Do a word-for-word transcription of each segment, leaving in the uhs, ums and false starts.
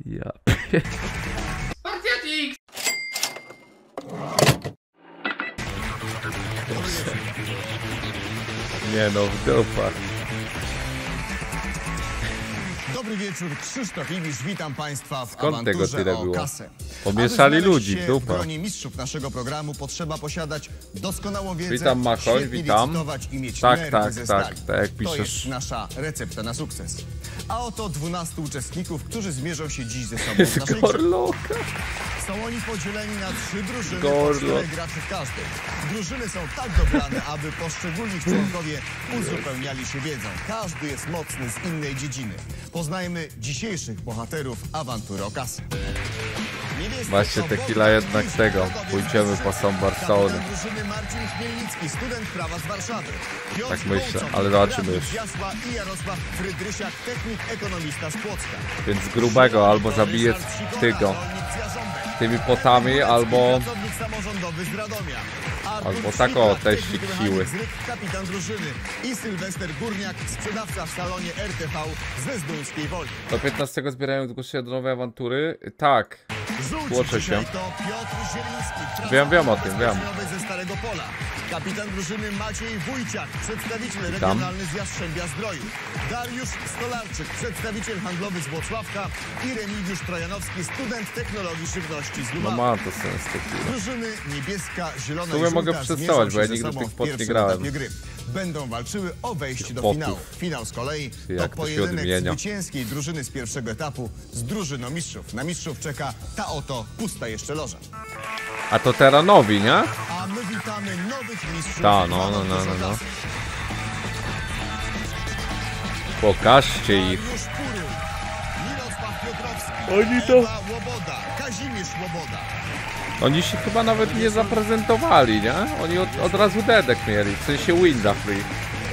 Ja. Spartiatik! Nie no, w dupa. Dobry wieczór, Krzysztof Ibisz, witam Państwa w Skąd tego awanturze tyle o było? kasę. Pomieszali Aby ludzi znaleźć w się dupa. w gronie mistrzów naszego programu potrzeba posiadać doskonałą wiedzę, Witam, Machoń, świetnie witam. licytować i mieć Tak, nerwy tak, ze tak, stali. tak jak To piszesz. jest nasza recepta na sukces. A oto dwunastu uczestników, którzy zmierzą się dziś ze sobą w Z naszej grze. Gorloka. Są oni podzieleni na trzy drużyny, Gorlo. po czterech graczy w każdej. Drużyny są tak dobrane, aby poszczególni członkowie uzupełniali się wiedzą. Każdy jest mocny z innej dziedziny. Poznajmy dzisiejszych bohaterów awantury o kasę. Niebiescy Właśnie są tequila Bogdan jednak Kisz, tego. narodowiec Pójdziemy po Warszawy. Są Barcelony. Kapitan drużyny Marcin Chmielnicki, student prawa z Warszawy. Piotr Tak myślę, Gołcok, ale zobaczymy radny już. z Jasła i Jarosław Frydrysiak, technik ekonomista z Płocka. Więc grubego albo zabije tygo tymi potami, albo Pracownik samorządowy z Radomia. Artur albo tak o, Szpiglak, teścik technik siły. mechanik z Ryk, kapitan drużyny. I Sylwester Górniak, sprzedawca w salonie R T V ze Zduńskiej Woli. do piętnastego zbierają zgłoszenia do nowej awantury. Tak, Żółci Tłoczę dzisiaj się. to Piotr Zieliński, Wiem, wiem o tym, wiem. ze Starego Pola. Kapitan drużyny Maciej Wójciak, przedstawiciel Tam. regionalny z Jastrzębia Zdroju. Dariusz Stolarczyk, przedstawiciel handlowy z Włocławka. I Remigiusz Trojanowski, student technologii żywności z no Lubawy. ma to sens tequila. Drużyny niebieska, zielona W sumie i żółta mogę zmierzą przetestować, się bo ja ze nigdy sobą tych w pot nie pierwszym grałem. etapie gry. Będą walczyły o wejście do Potów. finału. Finał z kolei to Jak to się pojedynek odmienia. zwycięskiej drużyny z pierwszego etapu z drużyną mistrzów. Na mistrzów czeka ta oto pusta jeszcze loża. A to teraz nowi, nie? A my witamy nowych mistrzów. Ta, no, no, no, no, no. Pokażcie ich. Mariusz Pury, Mirosław Piotrowski, Oni to- Ewa Łoboda, Kazimierz Łoboda. Oni się chyba nawet nie zaprezentowali, nie? Oni od, od razu dedek mieli, w sensie Winda Free.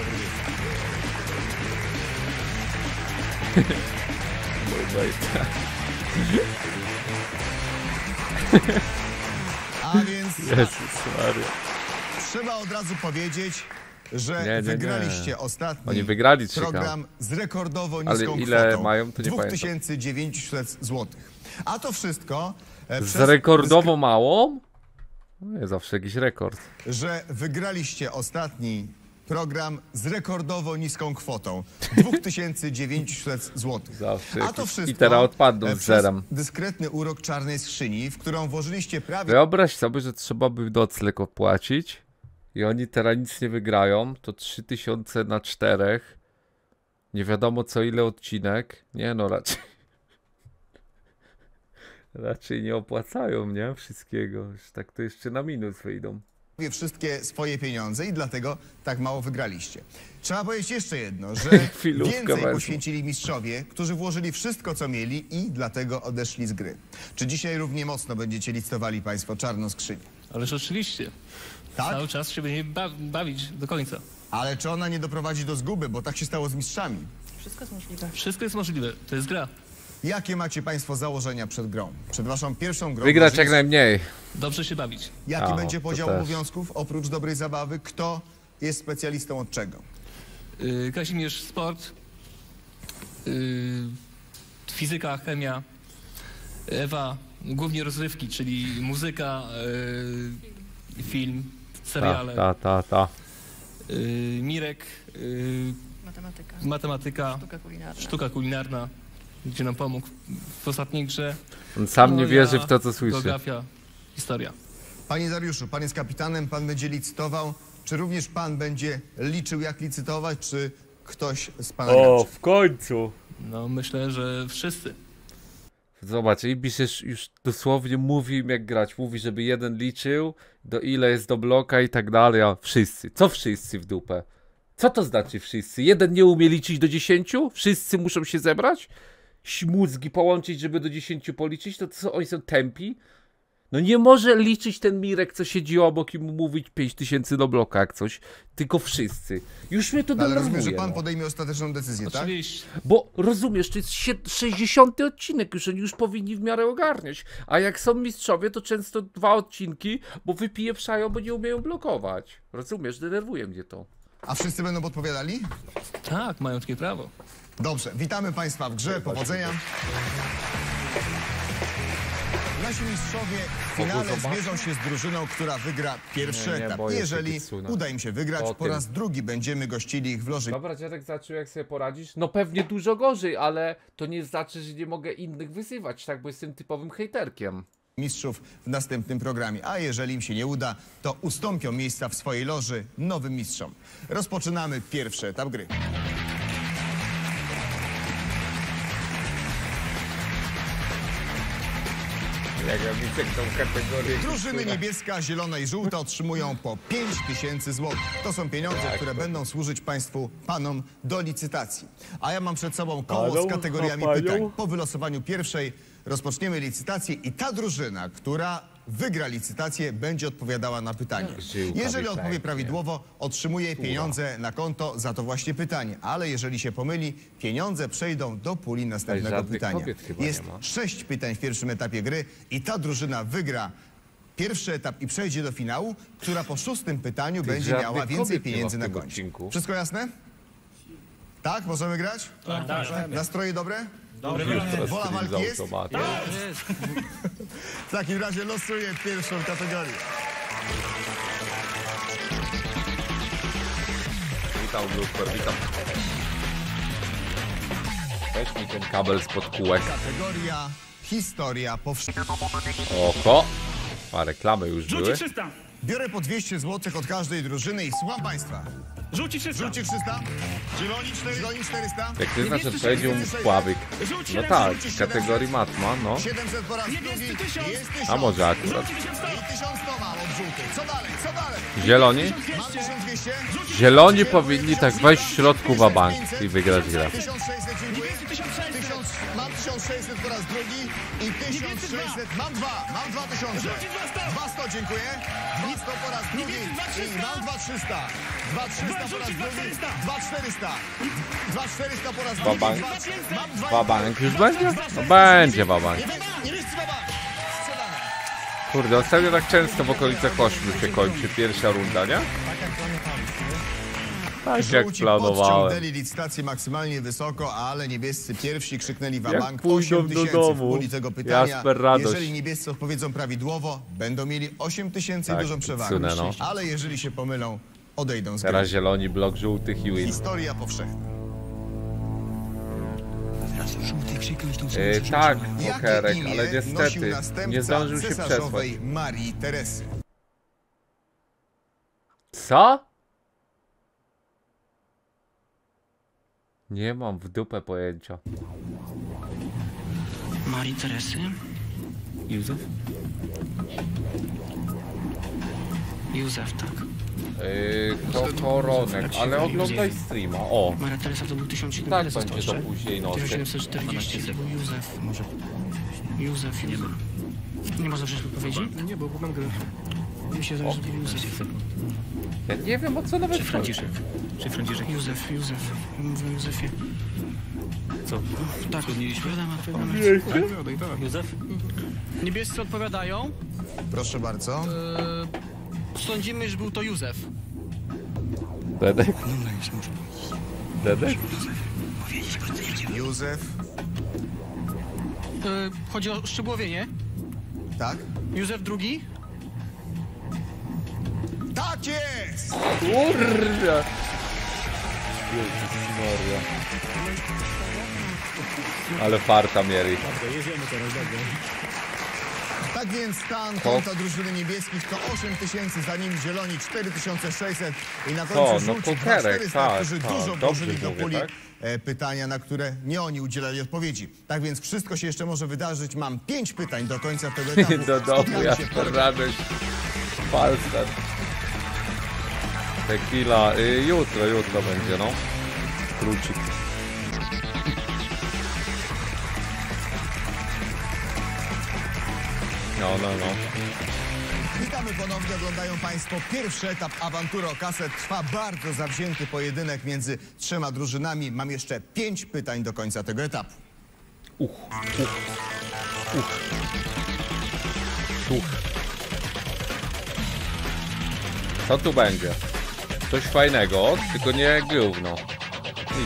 A więc Jezus Maria. trzeba od razu powiedzieć, że Nie, nie, nie. wygraliście ostatni Oni wygrali trzy K. program z rekordowo Ale niską ile kwotą mają, to nie dwa pamiętam. tysiące dziewięćset złotych. A to wszystko e, Z przez rekordowo małą? No jest zawsze jakiś rekord. że wygraliście ostatni program z rekordowo niską kwotą dwa tysiące dziewięćset złotych. Zawsze A to jakiś- wszystko i teraz odpadną e, z przez zerem. dyskretny urok czarnej skrzyni, w którą włożyliście prawie Wyobraź sobie, że trzeba by nocleg opłacić i oni teraz nic nie wygrają, to trzy tysiące na czterech. Nie wiadomo co ile odcinek. Nie no, raczej... Raczej nie opłacają, nie? Wszystkiego. Już tak to jeszcze na minus wyjdą. wszystkie swoje pieniądze i dlatego tak mało wygraliście. Trzeba powiedzieć jeszcze jedno, że Chwilówkę więcej wezmę. poświęcili mistrzowie, którzy włożyli wszystko, co mieli i dlatego odeszli z gry. Czy dzisiaj równie mocno będziecie licytowali Państwo czarną skrzynię? Ależ oczywiście. Tak? Cały czas się będzie ba bawić do końca. Ale czy ona nie doprowadzi do zguby, bo tak się stało z mistrzami? Wszystko jest możliwe. Wszystko jest możliwe. To jest gra. Jakie macie Państwo założenia przed grą? Przed Waszą pierwszą grą? Wygrać włożyli- jak najmniej. Dobrze się bawić. Jaki A, będzie to podział też. obowiązków oprócz dobrej zabawy? Kto jest specjalistą od czego? Yy, Kazimierz sport, yy, fizyka, chemia, Ewa głównie rozrywki, czyli muzyka, yy, film, Ta, seriale, ta, ta, ta. Yy, Mirek, yy, Matematyka, matematyka, sztuka kulinarna. sztuka kulinarna, gdzie nam pomógł w ostatniej grze. On sam nie No, wierzy ja, w to co słyszy. Geografia, historia. Panie Dariuszu, Pan jest kapitanem, Pan będzie licytował. Czy również Pan będzie liczył, jak licytować, czy ktoś z Pana graczy? w końcu. No myślę, że wszyscy. Zobacz, Ibisz już, już dosłownie mówi im jak grać. Mówi, żeby jeden liczył, do ile jest do bloka i tak dalej, a wszyscy. Co wszyscy w dupę? Co to znaczy wszyscy? Jeden nie umie liczyć do dziesięciu? Wszyscy muszą się zebrać? Ś- Mózgi połączyć, żeby do dziesięciu policzyć? To co, oni są tępi? No nie może liczyć ten Mirek, co siedzi obok i mu mówić pięć tysięcy do bloka jak coś. Tylko wszyscy. Już mnie to No, ale rozumiem, denerwuje. że Pan no. podejmie ostateczną decyzję, tak? Oczywiście. Bo rozumiesz, to jest sie- sześćdziesiąty odcinek, już oni już powinni w miarę ogarniać. A jak są mistrzowie, to często dwa odcinki, bo wypieprzają, bo nie umieją blokować. Rozumiesz, denerwuje mnie to. A wszyscy będą podpowiadali? Tak, mają takie prawo. Dobrze, witamy Państwa w grze, powodzenia. Nasi mistrzowie w finale zobaczyć? zmierzą się z drużyną, która wygra pierwszy Nie, nie, etap. boję się Jeżeli Kitsuna. uda im się wygrać, O po tym. raz drugi będziemy gościli ich w loży Dobra, dziadek zaczął, jak sobie poradzisz? No pewnie dużo gorzej, ale to nie znaczy, że nie mogę innych wyzywać, tak? Bo jestem typowym hejterkiem. mistrzów w następnym programie. A jeżeli im się nie uda, to ustąpią miejsca w swojej loży nowym mistrzom. Rozpoczynamy pierwszy etap gry. Jak ja widzę tą kategorię... Drużyny niebieska, zielona i żółta otrzymują po pięć tysięcy złotych. To są pieniądze, Tak, które to- będą służyć Państwu, Panom, do licytacji. A ja mam przed sobą koło Panom, z kategoriami a panią? pytań. Po wylosowaniu pierwszej rozpoczniemy licytację i ta drużyna, która wygra licytację, będzie odpowiadała na pytanie. Żyłka Jeżeli mi odpowie pęknie. prawidłowo, otrzymuje pieniądze na konto za to właśnie pytanie. Ale jeżeli się pomyli, pieniądze przejdą do puli następnego żadnych pytania. kobiet chyba Jest nie ma. sześć pytań w pierwszym etapie gry i ta drużyna wygra pierwszy etap i przejdzie do finału, która po szóstym pytaniu Ty, będzie żadnych miała więcej kobiet nie ma pieniędzy w na tym koncie. odcinku. Wszystko jasne? Tak? Możemy grać? Tak, tak. Nastroje dobre? Teraz Wola stream z walki jest? automatu. W takim razie losuję pierwszą kategorię. Witam, Luper, witam. Weź mi ten kabel spod kółek. Kategoria historia powszechna. Oko. A reklamy już były. Rzuci trzysta! Biorę po dwieście złotych od każdej drużyny i słucham Państwa. Rzuci trzysta! Rzuci trzysta? Zieloni czterysta? Jak ty znasz odpowiedzią Pławyk. No tak, w kategorii matma, no. siedemset po raz drugi. Niebiescy tysiąc. Jest tysiąc. A może akurat. Rzuci tysiąc sto! I tysiąc sto mam od żółtych. Co dalej? Co dalej? Zieloni? Mam tysiąc dwieście. Zieloni powinni tak wejść w środku wabank i wygrać grę. tysiąc sześćset, dziękuję. Niebiescy tysiąc sześćset. Tysiąc, mam tysiąc sześćset po raz drugi i tysiąc sześćset, mam dwa, mam dwa tysiące. Rzuci dwa sto. Dwa sto, dziękuję. Dwa sto po raz drugi Niebiescy dwa i trzysta. mam dwa trzysta. Dwa trzysta po raz Rzuci dwa drugi. czterysta. Dwa czterysta. Dwa czterysta po raz Dwa drugi. bank. Dwa- Mam dwa Wabank już będzie? No będzie wabank. Niebiescy dwa bank. Sprzedane. Kurde, ostatnio tak często w okolicach ośmiu się kończy pierwsza runda, nie? Tak jak Żółci planowałem. podciągnęli licytację maksymalnie wysoko, ale niebiescy pierwsi krzyknęli wabank pójdą osiem do tysięcy domu, w puli tego pytania. Jasper radość. Jeżeli niebiescy odpowiedzą prawidłowo, będą mieli osiem tysięcy i Tak, dużą przewagę. Kitsune, no. Ale jeżeli się pomylą, odejdą z gry. Teraz zieloni, blok żółtych i win. Historia powszechna. Yy, tak, Jakie pokerek, imię ale nosił niestety następca nie zdążył się przesłać. cesarzowej Marii Teresy? Co? Nie mam w dupę pojęcia. Marii Teresy. Józef? Józef, tak. Yy, to koronek, ale oglądaj streama. O, Maria Teresa to był tysiąc tak siedemset będzie to później nocy. tysiąc siedemset czterdzieści to był Józef. Może. Józef, Józef. Nie można przecież odpowiedzi? Nie, bo mam grę. Mi się zdaje, że to Józef. Ja nie wiem o co nawet chodzi. Franciszek. Czy Franciszek? Józef, Józef. Mówię o Józefie. Co? Tak, odpowiadamy, odpowiadamy. Józef? Niebiescy odpowiadają. Proszę bardzo. Sądzimy, że był to Józef. Dedek? Dedek? Józef. E, chodzi o szczegółowienie. Tak? Józef drugi. Tak jest! Kurde! Jezus Maria. Ale farta mieli. Tak więc stan konta drużyny niebieskich to osiem tysięcy, za nim zieloni cztery tysiące sześćset i na To, końcu no żółci pokerek, dwa czterysta, tak, którzy tak, dużo dobrze włożyli do mówię, puli tak? e, pytania, na które nie oni udzielali odpowiedzi. Tak więc wszystko się jeszcze może wydarzyć. Mam pięć pytań do końca tego etapu. Do domu, Spotkamy ja się po- radość. Falstad. Tequila. Y, jutro, jutro będzie, no. Krucik. No, no, no. Witamy ponownie, oglądają Państwo pierwszy etap Awantury o kasę. Trwa bardzo zawzięty pojedynek między trzema drużynami. Mam jeszcze pięć pytań do końca tego etapu. Uch, uch, uch. Uch. Co tu będzie? Coś fajnego, tylko nie gówno.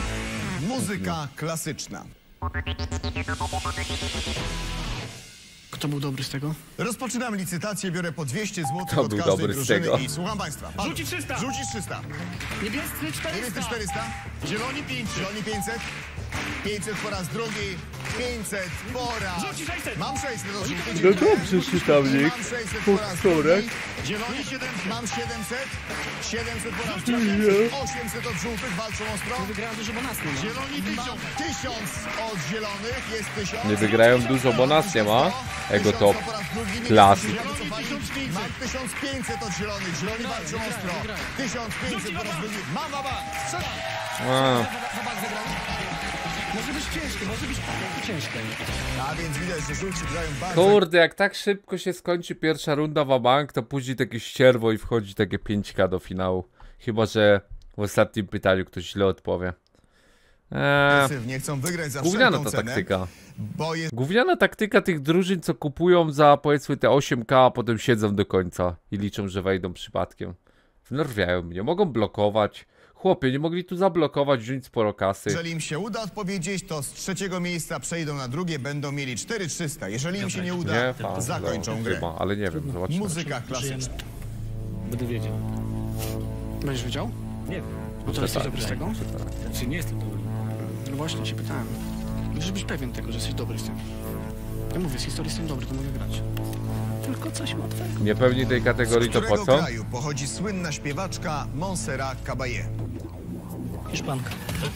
Nic. Muzyka klasyczna. Kto był dobry z tego? Rozpoczynam licytację, biorę po dwieście złotych Kto od był każdej dobry z drużyny tego? i słucham państwa. Pan Rzuci trzysta. Rzuci trzysta. Niebiescy Niebiescy czterysta. czterysta. Zieloni pięćset. Zieloni pięćset. pięćset po raz drugi. pięćset po raz. Rzuci sześćset. Mam sześćset od żółtych. No dobrze, czytawnik. Mam sześćset po raz drugi. Zieloni siedemset. Mam siedemset. siedemset po raz drugi. osiemset od żółtych. Walczą ostro. Wygrała dużo, bo nas nie ma. Zieloni tysiąc. tysiąc od zielonych. Jest tysiąc. Nie wygrają dużo, bo nas nie ma. Ego top. Klasyk. Mam tysiąc pięćset od zielonych. Zieloni walczą ostro. tysiąc pięćset po raz drugi. Mam baba. Strzelam. A, Może być ciężkie, może być ciężkie. A więc widać, że żółci grają bardzo. kurde, jak tak szybko się skończy pierwsza runda w bank, to później takie ścierwo i wchodzi takie pięć K do finału. Chyba że w ostatnim pytaniu ktoś źle odpowie. Eee, Agresywnie chcą wygrać za gówniana wszelką ta cenę, taktyka. bo jest Gówniana taktyka tych drużyn, co kupują za powiedzmy te osiem K, a potem siedzą do końca i liczą, że wejdą przypadkiem. Wnerwiają mnie, mogą blokować. Chłopie, nie mogli tu zablokować, wziąć sporo kasy. Jeżeli im się uda odpowiedzieć, to z trzeciego miejsca przejdą na drugie, będą mieli cztery tysiące trzysta. Jeżeli im się nie uda, Nie, fan, zakończą no, grę. chyba, ale nie wiem, zobaczymy. Muzyka klasyczna. Będę wiedział. Będziesz wiedział? Nie wiem. No to jesteś tak, dobry z tego? Znaczy nie jestem dobry. No właśnie, się pytałem. Musisz być pewien tego, że jesteś dobry z tym. Ja mówię, z historii jestem dobry, to mogę grać. Tylko coś łatwego. Niepewni tej kategorii Z to po którego co? kraju pochodzi słynna śpiewaczka Montserrat Caballé? Hiszpanka.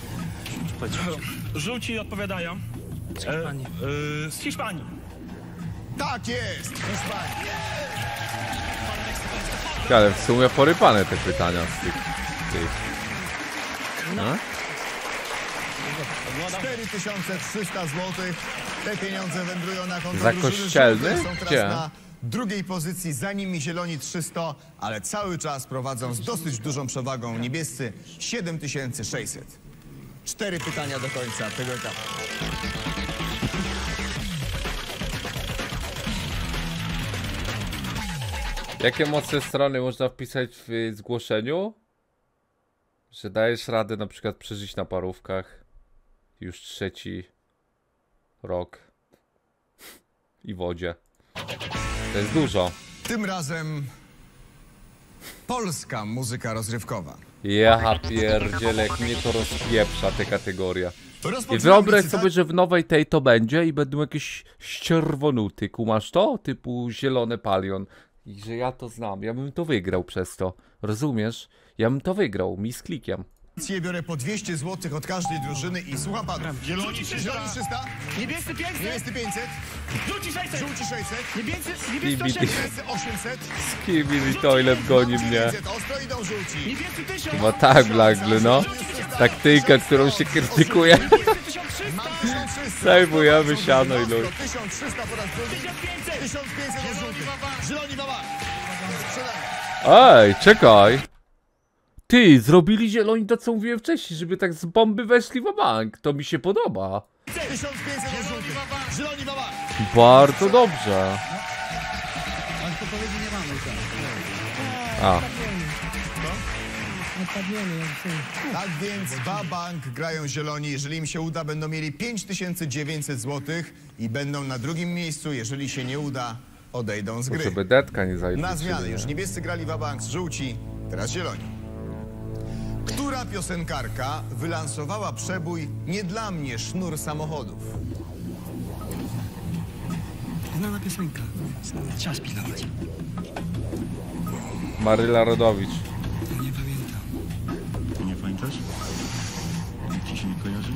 Żółci odpowiadają. Z Hiszpanii. E, z Hiszpanii. Tak jest! Hiszpania. Ale w sumie porypane te pytania z tych... tych. No? cztery tysiące trzysta złotych. Te pieniądze wędrują na konto Za drużyny kościelny? żółtych. Są teraz Gdzie? na drugiej pozycji, za nimi zieloni trzysta, ale cały czas prowadzą z dosyć dużą przewagą niebiescy siedem tysięcy sześćset. Cztery pytania do końca tego etapu. Jakie mocne strony można wpisać w zgłoszeniu? Że dajesz radę na przykład przeżyć na parówkach już trzeci rok i wodzie. To jest dużo. Tym razem polska muzyka rozrywkowa. Ja pierdzielę, jak mnie to rozpieprza te kategoria. I Rozpoczynam wyobraź licytację- sobie, że w nowej tej to będzie i będą jakieś ścierwonuty, kumasz to? Typu zielone palion. I że ja to znam, ja bym to wygrał przez to. Rozumiesz? Ja bym to wygrał, mi z klikiem. Biorę po dwieście złotych od każdej drużyny i słucham pana. Zieloni Zieloni trzysta, Niebiescy pięćset. niebiescy pięćset, Żółci sześćset. żółci sześćset, Niebiescy, Skibidi. niebiescy osiemset. niebiescy osiemset, Skibidi toilet goni mnie. dziewięćset, ostro idą żółci. Niebiescy tysiąc. Chyba tak, Blagly, no. Taktyka, którą się krytykuje. Niebiescy tysiąc trzysta. Mam tysiąc trzysta. Zajmujemy siano i luz. tysiąc trzysta po raz drugi. tysiąc pięćset. tysiąc pięćset od żółtych. Zieloni baba. Sprzedamy. Ej, czekaj. Ty, zrobili zieloni to, co mówiłem wcześniej, żeby tak z bomby weszli w bank. To mi się podoba. tysiąc pięćset od żółtych. Zieloni baba. Bardzo dobrze. A, Tak więc Babank grają zieloni. Jeżeli im się uda, będą mieli pięć tysięcy dziewięćset złotych i będą na drugim miejscu. Jeżeli się nie uda, odejdą z gry. żeby detka nie zajdzie. Na zmianę. Już niebiescy grali Babank z żółci, teraz zieloni. Która piosenkarka wylansowała przebój Nie dla mnie sznur samochodów? Znana piosenka. Czas pilnować. Maryla Rodowicz. Nie pamiętam. Nie pamiętasz? Ci się nie kojarzy?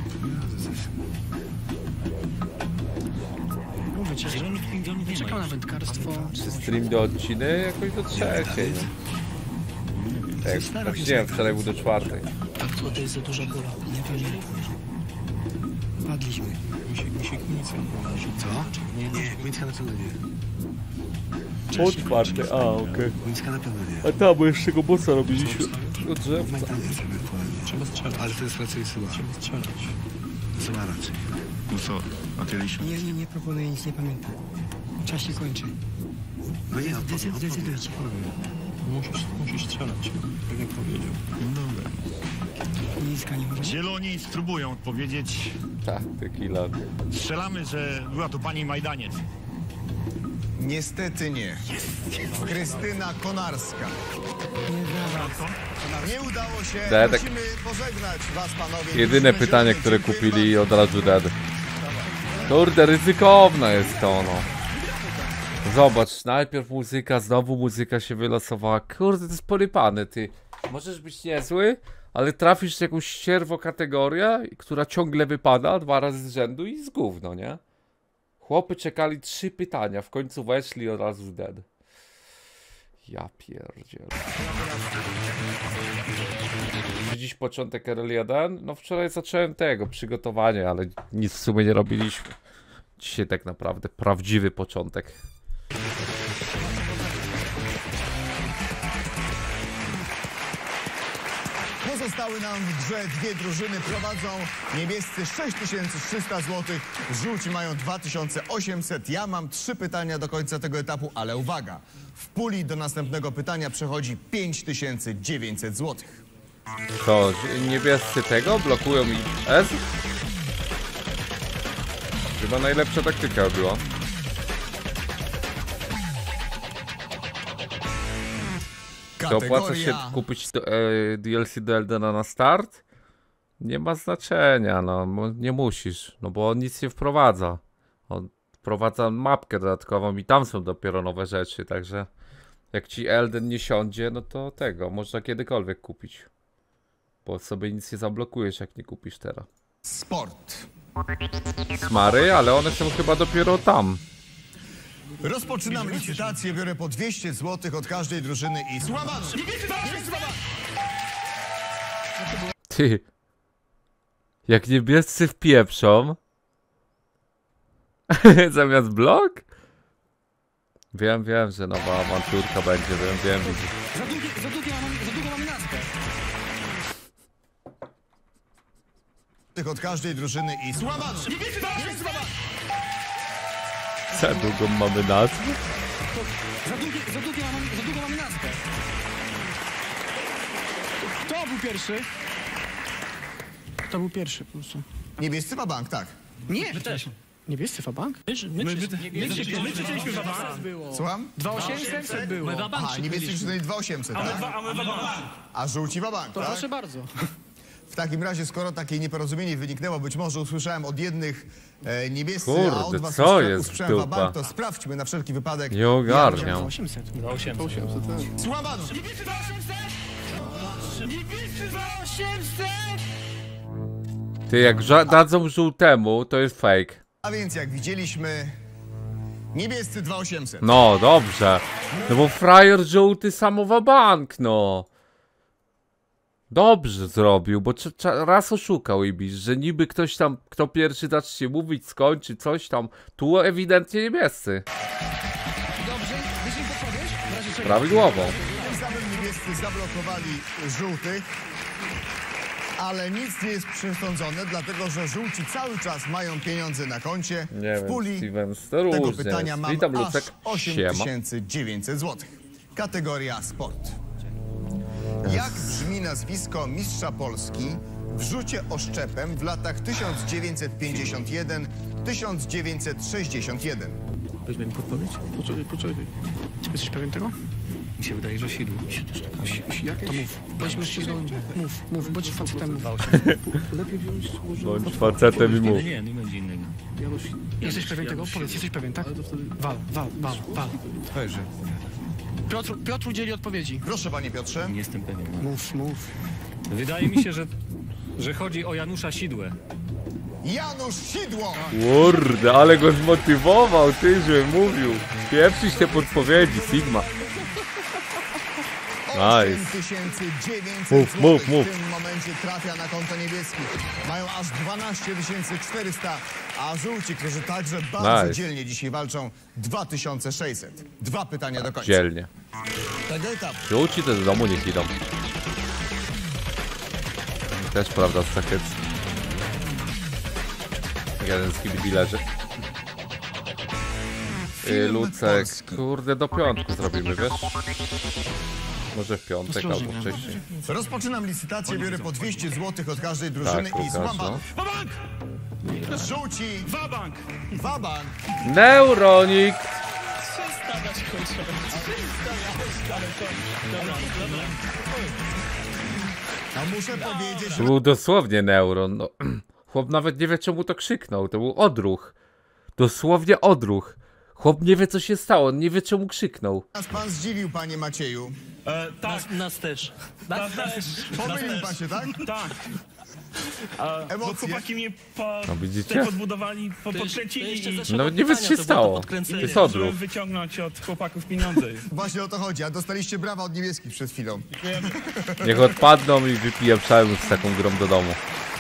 Mówię ci, że Zielonych pingwinów nie czekam ma. na wędkarstwo. Czy stream do odciny? Jakoś do trzeciej. No. Tak, tak nie wiem, wczoraj był do czwartej. Tak, to jest za duża góra. Nie pamiętam. Padliśmy. Co? Nie, nie, Łyńska na pewno nie. Po czwartej, a okej. Łyńska na pewno nie. A tam, bo jeszcze go bossa robiliśmy. Do drzewca. Trzeba strzelać. Ale to jest raczej syła. Trzeba strzelać. Syła raczej. No co, a ty Lisiu? Nie, nie, nie proponuję, nic nie pamiętam. Czas się kończy. No nie, zdecydujcie, powiem. Musisz, musisz strzelać, tak jak powiedział. Dobra. Łyńska nie może. Zieloni spróbują odpowiedzieć. Tak, tequila. Strzelamy, że była to pani Majdaniec. Niestety nie. Krystyna Konarska. Nie udało się. Dedek. Musimy pożegnać was, panowie. Jedyne Musimy pytanie, się- które dziękuję kupili bardzo. od razu dead. Kurde, ryzykowne jest to, no. Zobacz, najpierw muzyka, znowu muzyka się wylosowała. Kurde, to jest porypane, ty. Możesz być niezły, ale trafisz w jakąś ścierwo kategorię, która ciągle wypada dwa razy z rzędu i z gówno, nie? Chłopy czekali trzy pytania, w końcu weszli od razu z dead. Ja pierdzielę. Czy dziś początek R L jeden? No wczoraj zacząłem tego, przygotowanie, ale nic w sumie nie robiliśmy. Dzisiaj tak naprawdę prawdziwy początek. Pozostały nam w grze dwie drużyny, prowadzą niebiescy sześć tysięcy trzysta złotych, żółci mają dwa tysiące osiemset. Ja mam trzy pytania do końca tego etapu, ale uwaga, w puli do następnego pytania przechodzi pięć tysięcy dziewięćset złotych. To niebiescy tego blokują i S? Chyba najlepsza taktyka była. To opłaca się kupić do, e, D L C do Eldena na start? Nie ma znaczenia, no mo- nie musisz, no bo on nic nie wprowadza. On wprowadza mapkę dodatkową i tam są dopiero nowe rzeczy, także jak ci Elden nie siądzie, no to tego można kiedykolwiek kupić. Bo sobie nic nie zablokujesz, jak nie kupisz teraz. Sport. Smary, ale one są chyba dopiero tam. Rozpoczynam licytację, biorę po dwieście złotych od każdej drużyny i słucham. Ty. Jak niebiescy wpieprzą zamiast blok? Wiem, wiem, że nowa awanturka będzie, wiem, wiem. Za długie, za długie mamy, za długo mamy nazwę. Od każdej drużyny i słucham. Za długą mamy nazwę? Za długie, za długie mamy, za długo mamy nazwę. Kto był pierwszy? Kto był pierwszy po prostu? Niebiescy ma bank, tak. Nie, my też. Niebiescy Fabank? My, my, my, my, My krzyczeliśmy Fabank. Było. Słucham? dwa osiemset było. Aha, niebiescy krzyczeli dwa osiemset, tak? A żółci ma bank, To tak? proszę bardzo. W takim razie, skoro takie nieporozumienie wyniknęło, być może usłyszałem od jednych e, niebiescy, Kurde, a od was co usłysza- jest usłyszałem dupa? bank, to sprawdźmy na wszelki wypadek. Nie ogarniam. osiemset. Słucham panu. Ty, jak ża- dadzą żółtemu, to jest fake. A więc jak widzieliśmy, niebiescy dwa osiemset. No, dobrze. No bo frajer żółty samowa bank, no. Dobrze zrobił, bo cza- cza- raz oszukał Ibis, że niby ktoś tam, kto pierwszy zacznie mówić, skończy coś tam. Tu ewidentnie niebiescy. Dobrze, wiesz mi podpowiedź? W razie czego? Prawidłowo. Tym samym niebiescy zablokowali żółtych, ale nic nie jest przesądzone, dlatego że żółci cały czas mają pieniądze na koncie. Nie w wiem, puli Steven, to tego różnie pytania jest. mam Witam, aż Lucek. osiem Siema. tysięcy dziewięćset złotych. Kategoria sport. Jak brzmi nazwisko mistrza Polski w rzucie oszczepem w latach tysiąc dziewięćset pięćdziesiąt jeden do tysiąc dziewięćset sześćdziesiąt jeden? Weźmy mi podpowiedź. Poczekaj, poczekaj. Jesteś pewien tego? Mi się wydaje, że sidło. To mów. Weźmy sidło. Mów, mów, bądź facetem. mów. Bądź facetem i mów. Nie, nie, nie będzie innego. Jesteś pewien tego? Powiedz, jesteś pewien, tak? Wal, wal, wal, wal. Piotr, Piotr udzieli odpowiedzi. Proszę, panie Piotrze. Nie jestem pewien. Mów, mów. Wydaje mi się, że, że chodzi o Janusza Sidłę. Janusz Sidło! Kurde, ale go zmotywował, ty, że mówił. Pieprzyć te podpowiedzi, Sigma. osiem Nice. tysięcy dziewięćset Mów, złotych mów, mów. w tym momencie trafia na konto niebieskich. Mają aż dwanaście tysięcy czterysta, a żółci, którzy także bardzo Nice. dzielnie dzisiaj walczą, dwa tysiące sześćset. Dwa pytania do końca. Dzielnie. Tego etapu. Żółci to do domu niech idą. Też prawda z Sakiec. Jeden z kibidi leży. Yy, Lucek, Polski. kurde, do piątku zrobimy, wiesz? Może w piątek albo Ostrożnie, wcześniej. Rozpoczynam licytację, biorę po dwieście złotych od każdej drużyny Tak, i Łukasz, słucham no. Żółci. Wabank. Wabank. Neuronik! A muszę powiedzieć, To że był dosłownie neuron. No. Chłop nawet nie wie, czemu to krzyknął. To był odruch. Dosłownie odruch. Chłop nie wie, co się stało. On nie wie, czemu krzyknął. nas pan zdziwił, panie Macieju. E, tak, Nas, nas też. nas też. Pomylił pan się, tak? Tak. A, bo Emocje. chłopaki mnie po, No widzicie? tutaj podbudowali, po, podkręcili i No nie wie, co się stało. To jest odruch. żeby wyciągnąć od chłopaków pieniądze. Właśnie o to chodzi, a dostaliście brawa od niebieskich przed chwilą. Niech odpadną i wypiję przełóż z taką grą do domu.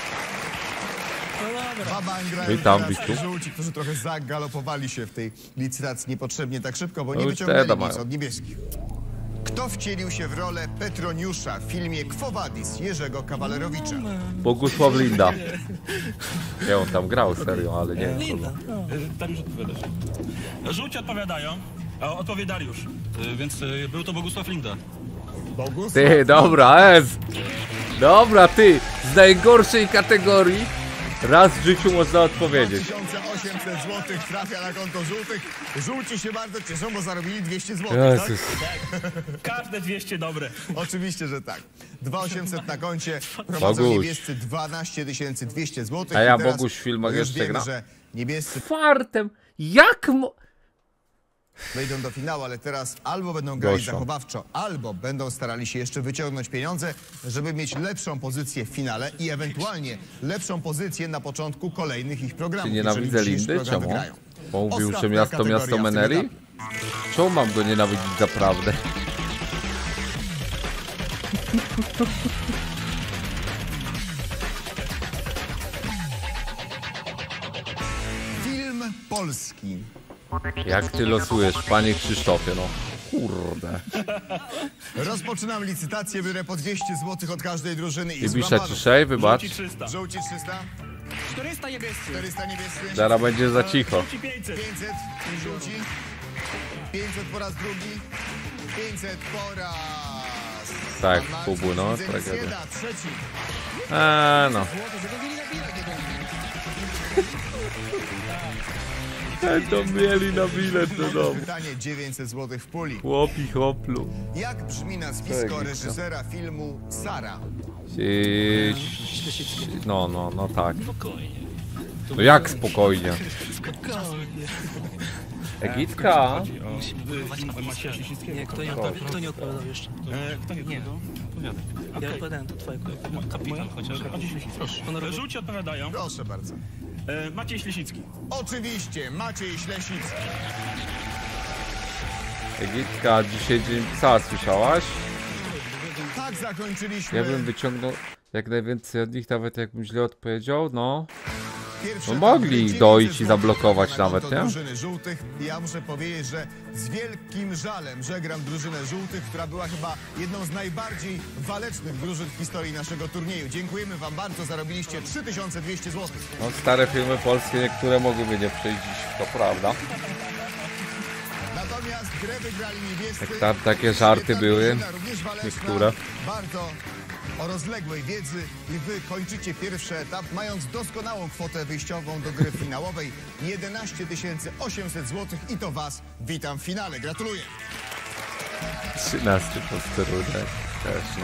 Baba grają Witam, teraz Witku. żółci, którzy trochę zagalopowali się w tej licytacji niepotrzebnie tak szybko, bo No nie już wyciągnęli teda nic mają. od niebieskich. Kto wcielił się w rolę Petroniusza w filmie Quo Vadis Jerzego Kawalerowicza? Bogusław Linda. Nie, on tam grał serio, ale nie. Linda. E, Dariusz odpowiadasz. Żółci odpowiadają, a odpowie Dariusz. Y, Więc y, był to Bogusław Linda. Bogusław? Ty, dobra, Ez. Dobra, ty. Z najgorszej kategorii raz w życiu można odpowiedzieć. dwa tysiące osiemset złotych trafia na konto żółtych. Żółci się bardzo cieszą, bo zarobili dwieście złotych, tak? Jezus. Każde dwieście dobre. Oczywiście, że tak. dwa tysiące osiemset na koncie, prowadzą Boguś. niebiescy dwanaście tysięcy dwieście złotych. A ja I teraz Boguś w filmach już jeszcze wiemy, gra? że niebiescy Fartem. Jak mo... wejdą do finału, ale teraz albo będą grali Gościu. zachowawczo, albo będą starali się jeszcze wyciągnąć pieniądze, żeby mieć lepszą pozycję w finale i ewentualnie lepszą pozycję na początku kolejnych ich programów. Czy nienawidzę jeżeli dzisiejszy Lindy? program Czemu? wygrają. Bo mówił, że Ostatnia miasto, kategoria miasto w tym Meneli? etapie. Czemu mam go nienawidzić naprawdę? Film polski. Jak ty losujesz, panie Krzysztofie, no. Kurde. Rozpoczynam licytację, biorę po dwieście złotych od każdej drużyny i Ibisza złamano. ciszej, wybacz. Żółci trzysta. Żółci trzysta, czterysta niebiescy. czterysta niebiescy, Zaraz będzie za cicho. Żółci pięćset. pięćset i żółci, pięćset po raz drugi, pięćset po raz... Tak, Pan Kubu, Marcin no, Widzeń tragedia. zjeda, trzeci. Eee, no. To mieli na bilet do domu. Pytanie dziewięćset złotych w puli. Chłopi, choplu. Jak brzmi nazwisko Tak, reżysera filmu Sara? Ci- No, no, no tak. No jak spokojnie? Egitka? Macieja Cieślickiego. Nie, kto nie, odpowi- kto nie odpowiadał jeszcze? E, Kto nie Nie. odpowiada? Ja odpowiadałem, to twoje kolej. Kapitan chociaż. Proszę. Żółci odpowiadają. Proszę bardzo. E, Maciej Ślesicki. Oczywiście, Maciej Ślesicki. Egitka, dzisiaj dzień psa, słyszałaś? Tak zakończyliśmy Ja bym wyciągnął jak najwięcej od nich, nawet jakbym źle odpowiedział, no. pierwszy No etap mogli gry. dziewięćset dojść i złotych zablokować na konto nawet, nie? drużyny żółtych. I ja muszę powiedzieć, że z wielkim żalem żegnam drużynę żółtych, która była chyba jedną z najbardziej walecznych drużyn w historii naszego turnieju. Dziękujemy wam bardzo, zarobiliście trzy tysiące dwieście złotych. No stare filmy polskie niektóre mogłyby nie przejść dziś, to prawda. Natomiast grę wygrali niebiescy. Jak tam takie żarty Świetna były, drużyna, również waleczna, niektóre. Bardzo o rozległej wiedzy i wy kończycie pierwszy etap, mając doskonałą kwotę wyjściową do gry finałowej jedenaście tysięcy osiemset złotych i to was witam w finale. Gratuluję. trzynasty posterunek też, no.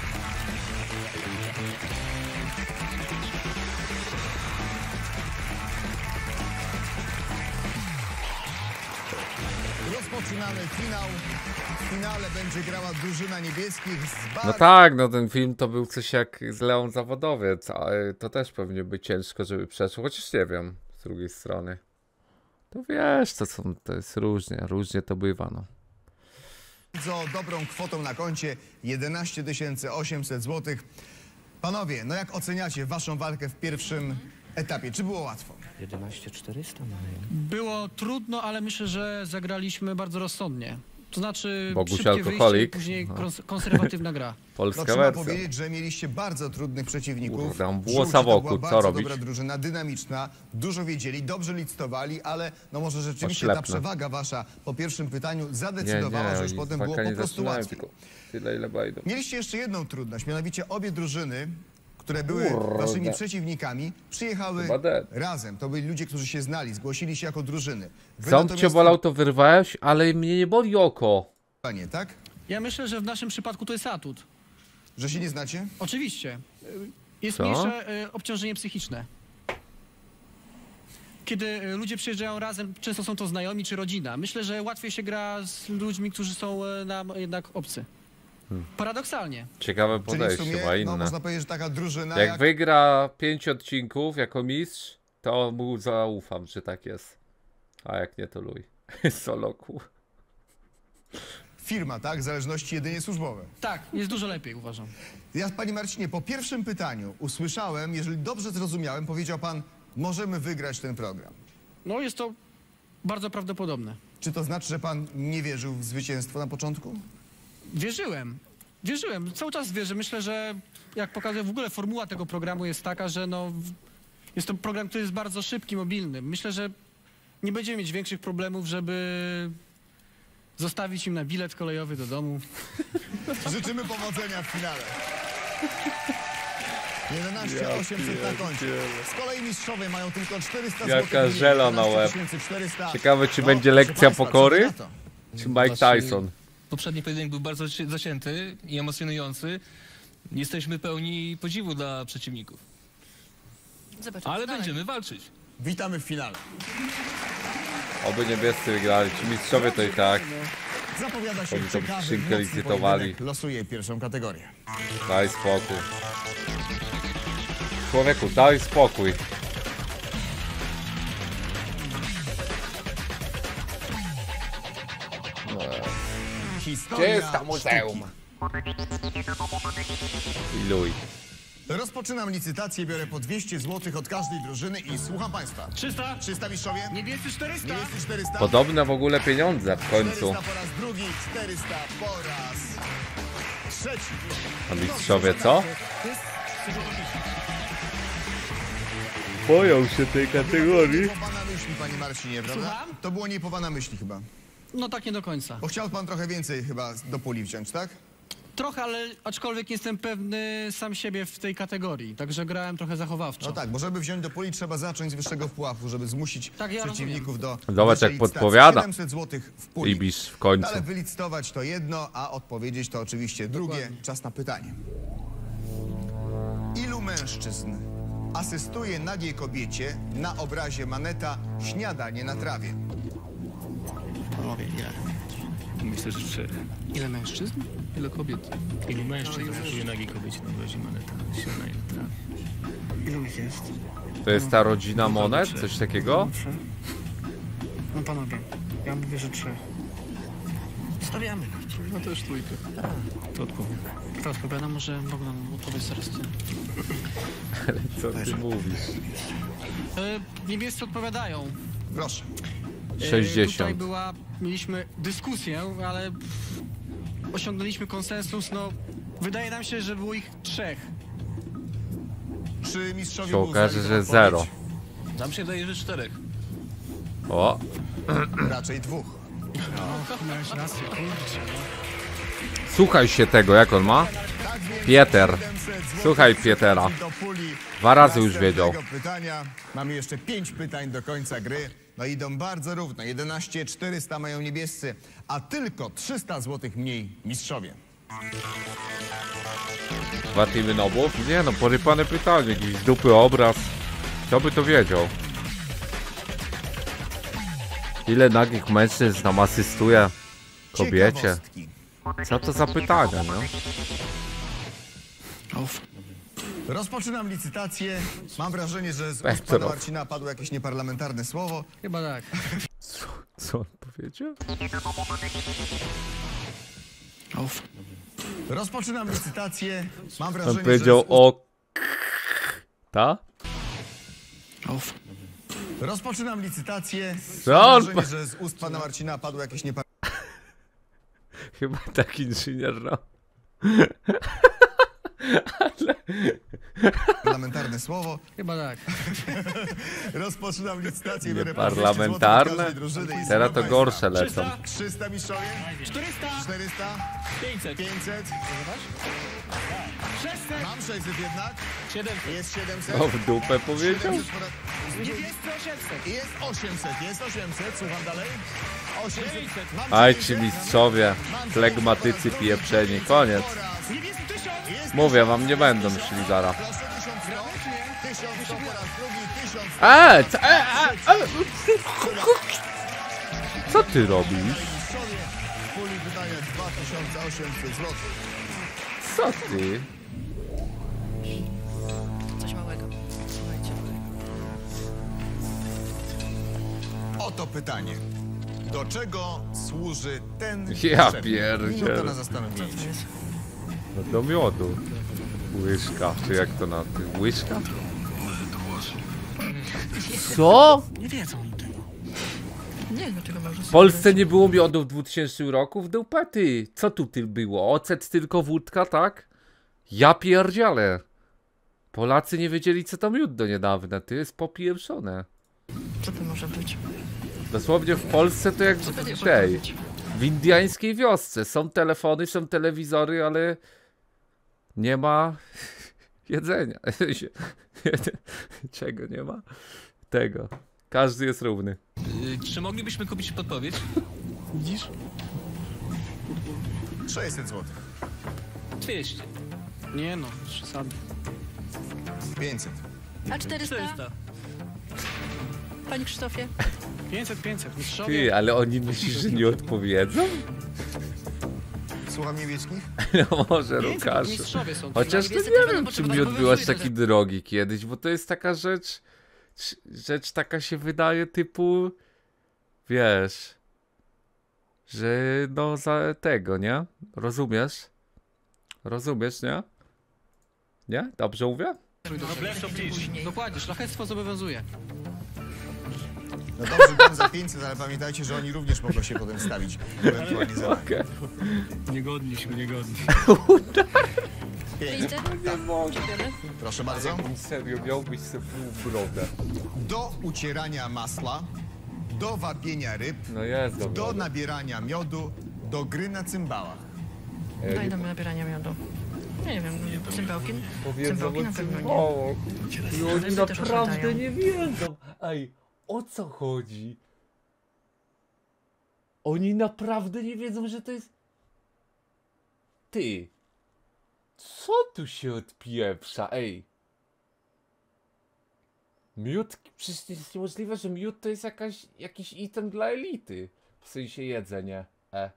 Rozpoczynamy finał. W finale będzie grała drużyna niebieskich z bar... No tak, no ten film to był coś jak z Leon Zawodowiec, ale to też pewnie by ciężko, żeby przeszło, chociaż nie wiem, z drugiej strony. To wiesz, to, są, to jest różnie, różnie to bywa, no. bardzo dobrą kwotą na koncie jedenaście tysięcy osiemset złotych. Panowie, no jak oceniacie waszą walkę w pierwszym etapie? Czy było łatwo? jedenaście czterysta mają. Było trudno, ale myślę, że zagraliśmy bardzo rozsądnie. To znaczy Boguś szybkie wyjście i alkoholik. później No. kons- konserwatywna gra. No Polska trzeba wersja. powiedzieć, że mieliście bardzo trudnych przeciwników. Kurde, tam Żółci włosa to była wokół, co bardzo robić? dobra drużyna, dynamiczna, dużo wiedzieli, dobrze licytowali, ale no może rzeczywiście ta Oślepne. przewaga wasza po pierwszym pytaniu Nie, zadecydowała, że już oni potem walka było nie po prostu zaczynają, łatwiej. tylko tyle ile wejdą. Mieliście jeszcze jedną trudność, mianowicie obie drużyny, które były Kurde. waszymi przeciwnikami, przyjechały Chyba dead. razem. To byli ludzie, którzy się znali, zgłosili się jako drużyny. Wy Ząb cię natomiast- bolał, to wyrwałeś, ale mnie nie boli oko. Panie, tak? Ja myślę, że w naszym przypadku to jest atut. Że się nie znacie? Oczywiście. Jest Co? mniejsze y, obciążenie psychiczne. Kiedy y, ludzie przyjeżdżają razem, często są to znajomi czy rodzina. Myślę, że łatwiej się gra z ludźmi, którzy są y, nam jednak obcy. Paradoksalnie. Ciekawe Czyli w podejście, sumie, ma no, inne. można powiedzieć, że taka drużyna Jak jak... wygra pięć odcinków jako mistrz, to mu zaufam, że tak jest. A jak nie, to luj. Soloku. firma, tak? Zależności jedynie służbowe. Tak, jest dużo lepiej, uważam. Ja, panie Marcinie, po pierwszym pytaniu usłyszałem, jeżeli dobrze zrozumiałem, powiedział pan, możemy wygrać ten program. No jest to bardzo prawdopodobne. Czy to znaczy, że pan nie wierzył w zwycięstwo na początku? Wierzyłem. Wierzyłem. Cały czas wierzę. Myślę, że jak pokazuje w ogóle formuła tego programu jest taka, że no, w- jest to program, który jest bardzo szybki, mobilny. Myślę, że nie będziemy mieć większych problemów, żeby zostawić im na bilet kolejowy do domu. Życzymy powodzenia w finale. jedenaście osiemset na koncie. Z kolei mistrzowie mają tylko czterysta Jaka złotych. żela na łeb. Ciekawe, czy będzie proszę lekcja państwa, pokory? co wy na to? Czy Mike Właśnie Tyson? Poprzedni pojedynek był bardzo zaci- zacięty i emocjonujący. Jesteśmy pełni podziwu dla przeciwników. Zobaczymy. Ale dalej. będziemy walczyć. Witamy w finale. Oby niebiescy wygrali. Ci mistrzowie to i tak. Zapowiada się Oni to ciekawy, skrzynkę mocny licytowali. pojedynek. Losuje pierwszą kategorię. Daj spokój. Człowieku, daj spokój. Historia Gdzie jest ta muzeum? I luj. Rozpoczynam licytację, biorę po dwieście złotych od każdej drużyny i słucham państwa. trzysta. trzysta mistrzowie? Niebiescy czterysta. Niebiescy czterysta? Podobne w ogóle pieniądze w końcu. czterysta po raz drugi, czterysta po raz trzeci. A mistrzowie co? Boją się tej kategorii. Nie po pana myśli, panie Marcinie, prawda? Słucham? To było nie po pana myśli chyba. No tak nie do końca. Bo chciał pan trochę więcej chyba do puli wziąć, tak? Trochę, ale aczkolwiek jestem pewny sam siebie w tej kategorii, także grałem trochę zachowawczo. No tak, bo żeby wziąć do puli trzeba zacząć z wyższego pułapu, żeby zmusić Tak, ja przeciwników do Zobacz, wyższej jak licytacji. podpowiada. siedemset złotych w puli. Ibisz w końcu. Ale wylicytować to jedno, a odpowiedzieć to oczywiście drugie. Czas na pytanie. Ilu mężczyzn asystuje nagiej kobiecie na obrazie Maneta Śniadanie na trawie? Panowie, ile? Myślę, że trzech. Ile mężczyzn? Ile kobiet? Ilu mężczyzn asystuje nagiej kobiecie na obrazie Maneta? Śniadanie na trawie. Ilu ich jest? To jest ta rodzina monet? Coś takiego? Trzy. No panowie, ja mówię, że trzy. Stawiamy. No też trójkę. To odpowiem. Kto odpowiada? Może Bogdan odpowiedz teraz ty. Co ty mówisz? E, niebiescy odpowiadają. Proszę. E, Tutaj sześćdziesiąt. była, mieliśmy dyskusję, ale osiągnęliśmy konsensus, no wydaje nam się, że było ich trzech. Czy mistrzowie Się okaże, uznali że tę zero. odpowiedź? Nam się wydaje, że czterech. O, Raczej dwóch. Miałeś rację, kurczę. słuchaj się tego, jak on ma? Tak więc Pieter. siedemset złotych Słuchaj, Pietera. do puli Dwa razy już następnego wiedział. pytania. Mamy jeszcze pięć pytań do końca gry. No idą bardzo równo. jedenaście czterysta mają niebiescy, a tylko trzysta złotych mniej mistrzowie. Dwa teamy nobów? Nie no, porypane pytanie, jakiś dupy obraz. Kto by to wiedział? Ile nagich mężczyzn nam asystuje kobiecie? Ciekawostki. Co to za pytania, no? Rozpoczynam licytację. Mam wrażenie, że z ust Petro. pana Marcina padło jakieś nieparlamentarne słowo. Chyba tak. Co, co on powiedział? Rozpoczynam licytację. Mam wrażenie, On powiedział że z ust... o... Ta? Rozpoczynam licytację. Co Mam on wrażenie, że z ust pana Marcina padło jakieś Chyba tak inżynier, no. nieparlamentarne słowo. Chyba tak. Rozpoczynam licytację. biorę po Nieparlamentarne? dwieście złotych od każdej drużyny i Teraz to słucham gorsze państwa. lecą. trzysta mistrzowie? czterysta. czterysta? pięćset. pięćset? Mam sześćset jednak. siedemset. Jest siedemset. O, w dupę powiedział? siedemset po raz- Niebiescy osiemset. Jest osiemset, jest osiemset. Słucham dalej. osiemset. Mam Aj ci dziewięćset. mistrzowie, Mam flegmatycy dziewięćset. pieprzeni, koniec. Po raz- Niebieski tysiąc. Jest Mówię wam, nie będą szli zaraz. Proszę, tysiąc sto. tysiąc sto po raz drugi, tysiąc sto. Eee, co, e, e, e, co ty robisz? Mistrzowie w puli wydania dwa tysiące osiemset złotych. Co ty? Coś małego. Słuchajcie. Oto pytanie. Do czego służy ten Ja przedmiot? pierdzielę. Minuta na Co zastanowienie. to jest? No do miodu. Łyżka, czy jak to na tym? Łyżka? Co? Nie wiedzą o tym. Nie wiem, dlaczego może W Polsce nie było miodu w dwutysięcznym roku? W dupę ty. Co tu ty było? Ocet tylko wódka, tak? Ja pierdzielę. Polacy nie wiedzieli co to miód do niedawna. Ty jest popieprzone. Co to może być? Dosłownie w Polsce to jak Co to nie w tej. powiedzieć? W indyjskiej wiosce. Są telefony, są telewizory, ale nie ma jedzenia. Czego nie ma? Tego. Każdy jest równy. Y, czy moglibyśmy kupić podpowiedź? Widzisz? sześćset złotych. dwieście. Nie no, przesady. pięćset. A czterysta? czterysta. Panie Krzysztofie? pięćset, pięćset. Mistrzowie. Ty, ale oni myślisz, że nie odpowiedzą? Słucham niemieckich? No może pięćset, Łukasz. mistrzowie są. Chociaż to Niebiescy nie też wiem, będą czy potrzebować, miód bo był aż wywiązuje taki to, że- drogi kiedyś, bo to jest taka rzecz, rzecz taka się wydaje typu, wiesz, że no za tego, nie? Rozumiesz? Rozumiesz, nie? Nie? Dobrze mówię? Później. Dokładnie, szlachectwo zobowiązuje. No dobrze, dam za pięćset, ale pamiętajcie, że oni również mogą się potem stawić. Ewentualnie za nami. Okej. Niegodniśmy, niegodni. pięćset. Dziękujemy. Proszę bardzo. Serio, miałbyś sobie pół brodę. Do ucierania masła, do wapienia ryb, No jest, do dobra. nabierania miodu, do gry na cymbałach. Daj do nabierania miodu. Nie wiem, cymbałki? Powiedzą Cymbałki na o pewno nie. cymbałach. I oni Ryby też naprawdę odpadają. nie wiedzą. Ej, o co chodzi? Oni naprawdę nie wiedzą, że to jest... Ty. Co tu się odpieprza? Ej. Miód? Przecież to jest niemożliwe, że miód to jest jakaś, jakiś item dla elity. W sensie jedzenie. E.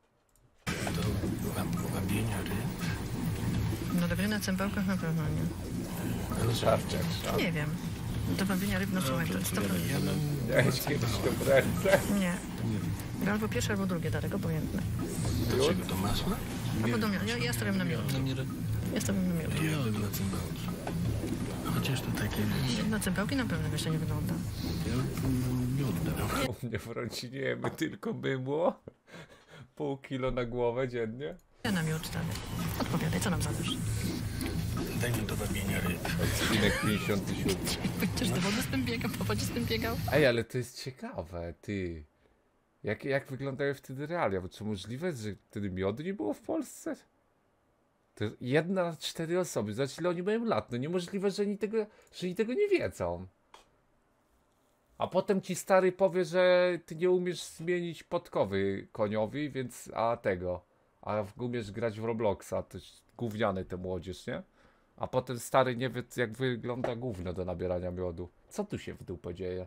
No do gry na cymbałkach na pewno nie. Żarcie, Nie wiem. Do bawienia ryb, no słuchaj, to jest sto procent. Miałeś kiedyś to w ręce. Nie. Albo pierwsze, albo drugie, daleko obojętne. Dlaczego to masło? Albo do miodu. Ja, ja stawiam na miód. Na mnie... Ja stawiam na miód. Miody na cymbałki. Chociaż to takie... Na cymbałki na pewno jeszcze nie wygląda. Miód dał. U mnie w rodzinie jemy tylko mydło. Pół kilo na głowę dziennie. Ja na miód stawiam. Odpowiadaj, co nam zależy? Daj mi do wapienia ryb. Odcinek pięćdziesiąty siódmy. Pójdziesz do wody z tym biegał, popatrz z tym biegał. Ej, ale to jest ciekawe, ty. Jak, jak wyglądają wtedy realia? Bo czy możliwe, że wtedy miodu nie było w Polsce? To jedna na cztery osoby. Zobacz, ile oni mają lat. No niemożliwe, że oni tego, że oni tego nie wiedzą. A potem ci stary powie, że ty nie umiesz zmienić podkowy koniowi, więc a tego. A umiesz grać w Robloxa. To jest gówniane te młodzież, nie? A potem stary nie wie, jak wygląda gówno do nabierania miodu. Co tu się w dupę dzieje?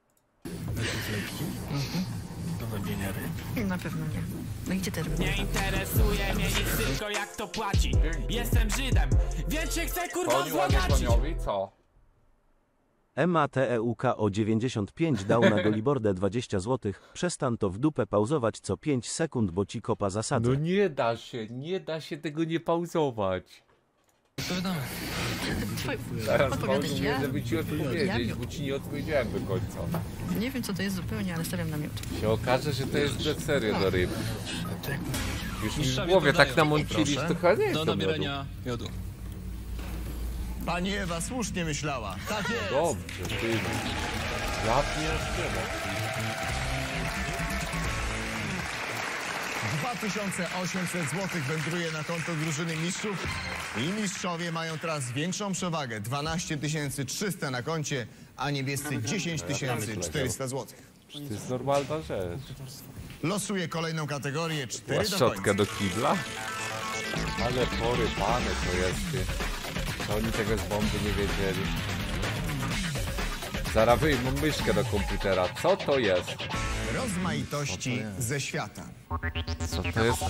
Do wapienia ryb. Na pewno nie. No i gdzie te ryby? Nie interesuje mnie nic, tylko jak to płaci. Jestem Żydem, więc się chcę kurwa Koniu, a nie złogacić. koniowi? Co? MATEUK o dziewięćdziesiąt pięć dał na Golibordę dwadzieścia złotych. Przestań to w dupę pauzować co pięć sekund, bo ci kopa zasadzę. No nie da się, nie da się tego nie pauzować. Odpowiadamy. Twój... Teraz Odpowiadać pauzuję, ja? żeby ci odpowiedzieć, Ja- bo ci nie odpowiedziałem do końca. Nie wiem, co to jest zupełnie, ale stawiam na miód. Się okaże, że to jest bez serio do ryb. Już mi w Mistrzowie głowie tak dodają. namącili, że Proszę. to chyba nie jest Do do miodu. nabierania miodu. Pani Ewa słusznie myślała. Tak jest. Dobrze, ty. Ja pierdzielę. dwa tysiące osiemset złotych wędruje na konto drużyny mistrzów i mistrzowie mają teraz większą przewagę. dwanaście tysięcy trzysta na koncie, a niebiescy dziesięć tysięcy czterysta złotych. To jest normalna rzecz. Losuje kolejną kategorię, cztery Masz do szczotkę końca. do kibla? Ale porypane to jest, ty. To oni tego z bomby nie wiedzieli. Zaraz wyjmą myszkę do komputera. Co to jest? Rozmaitości ze świata. Co to jest?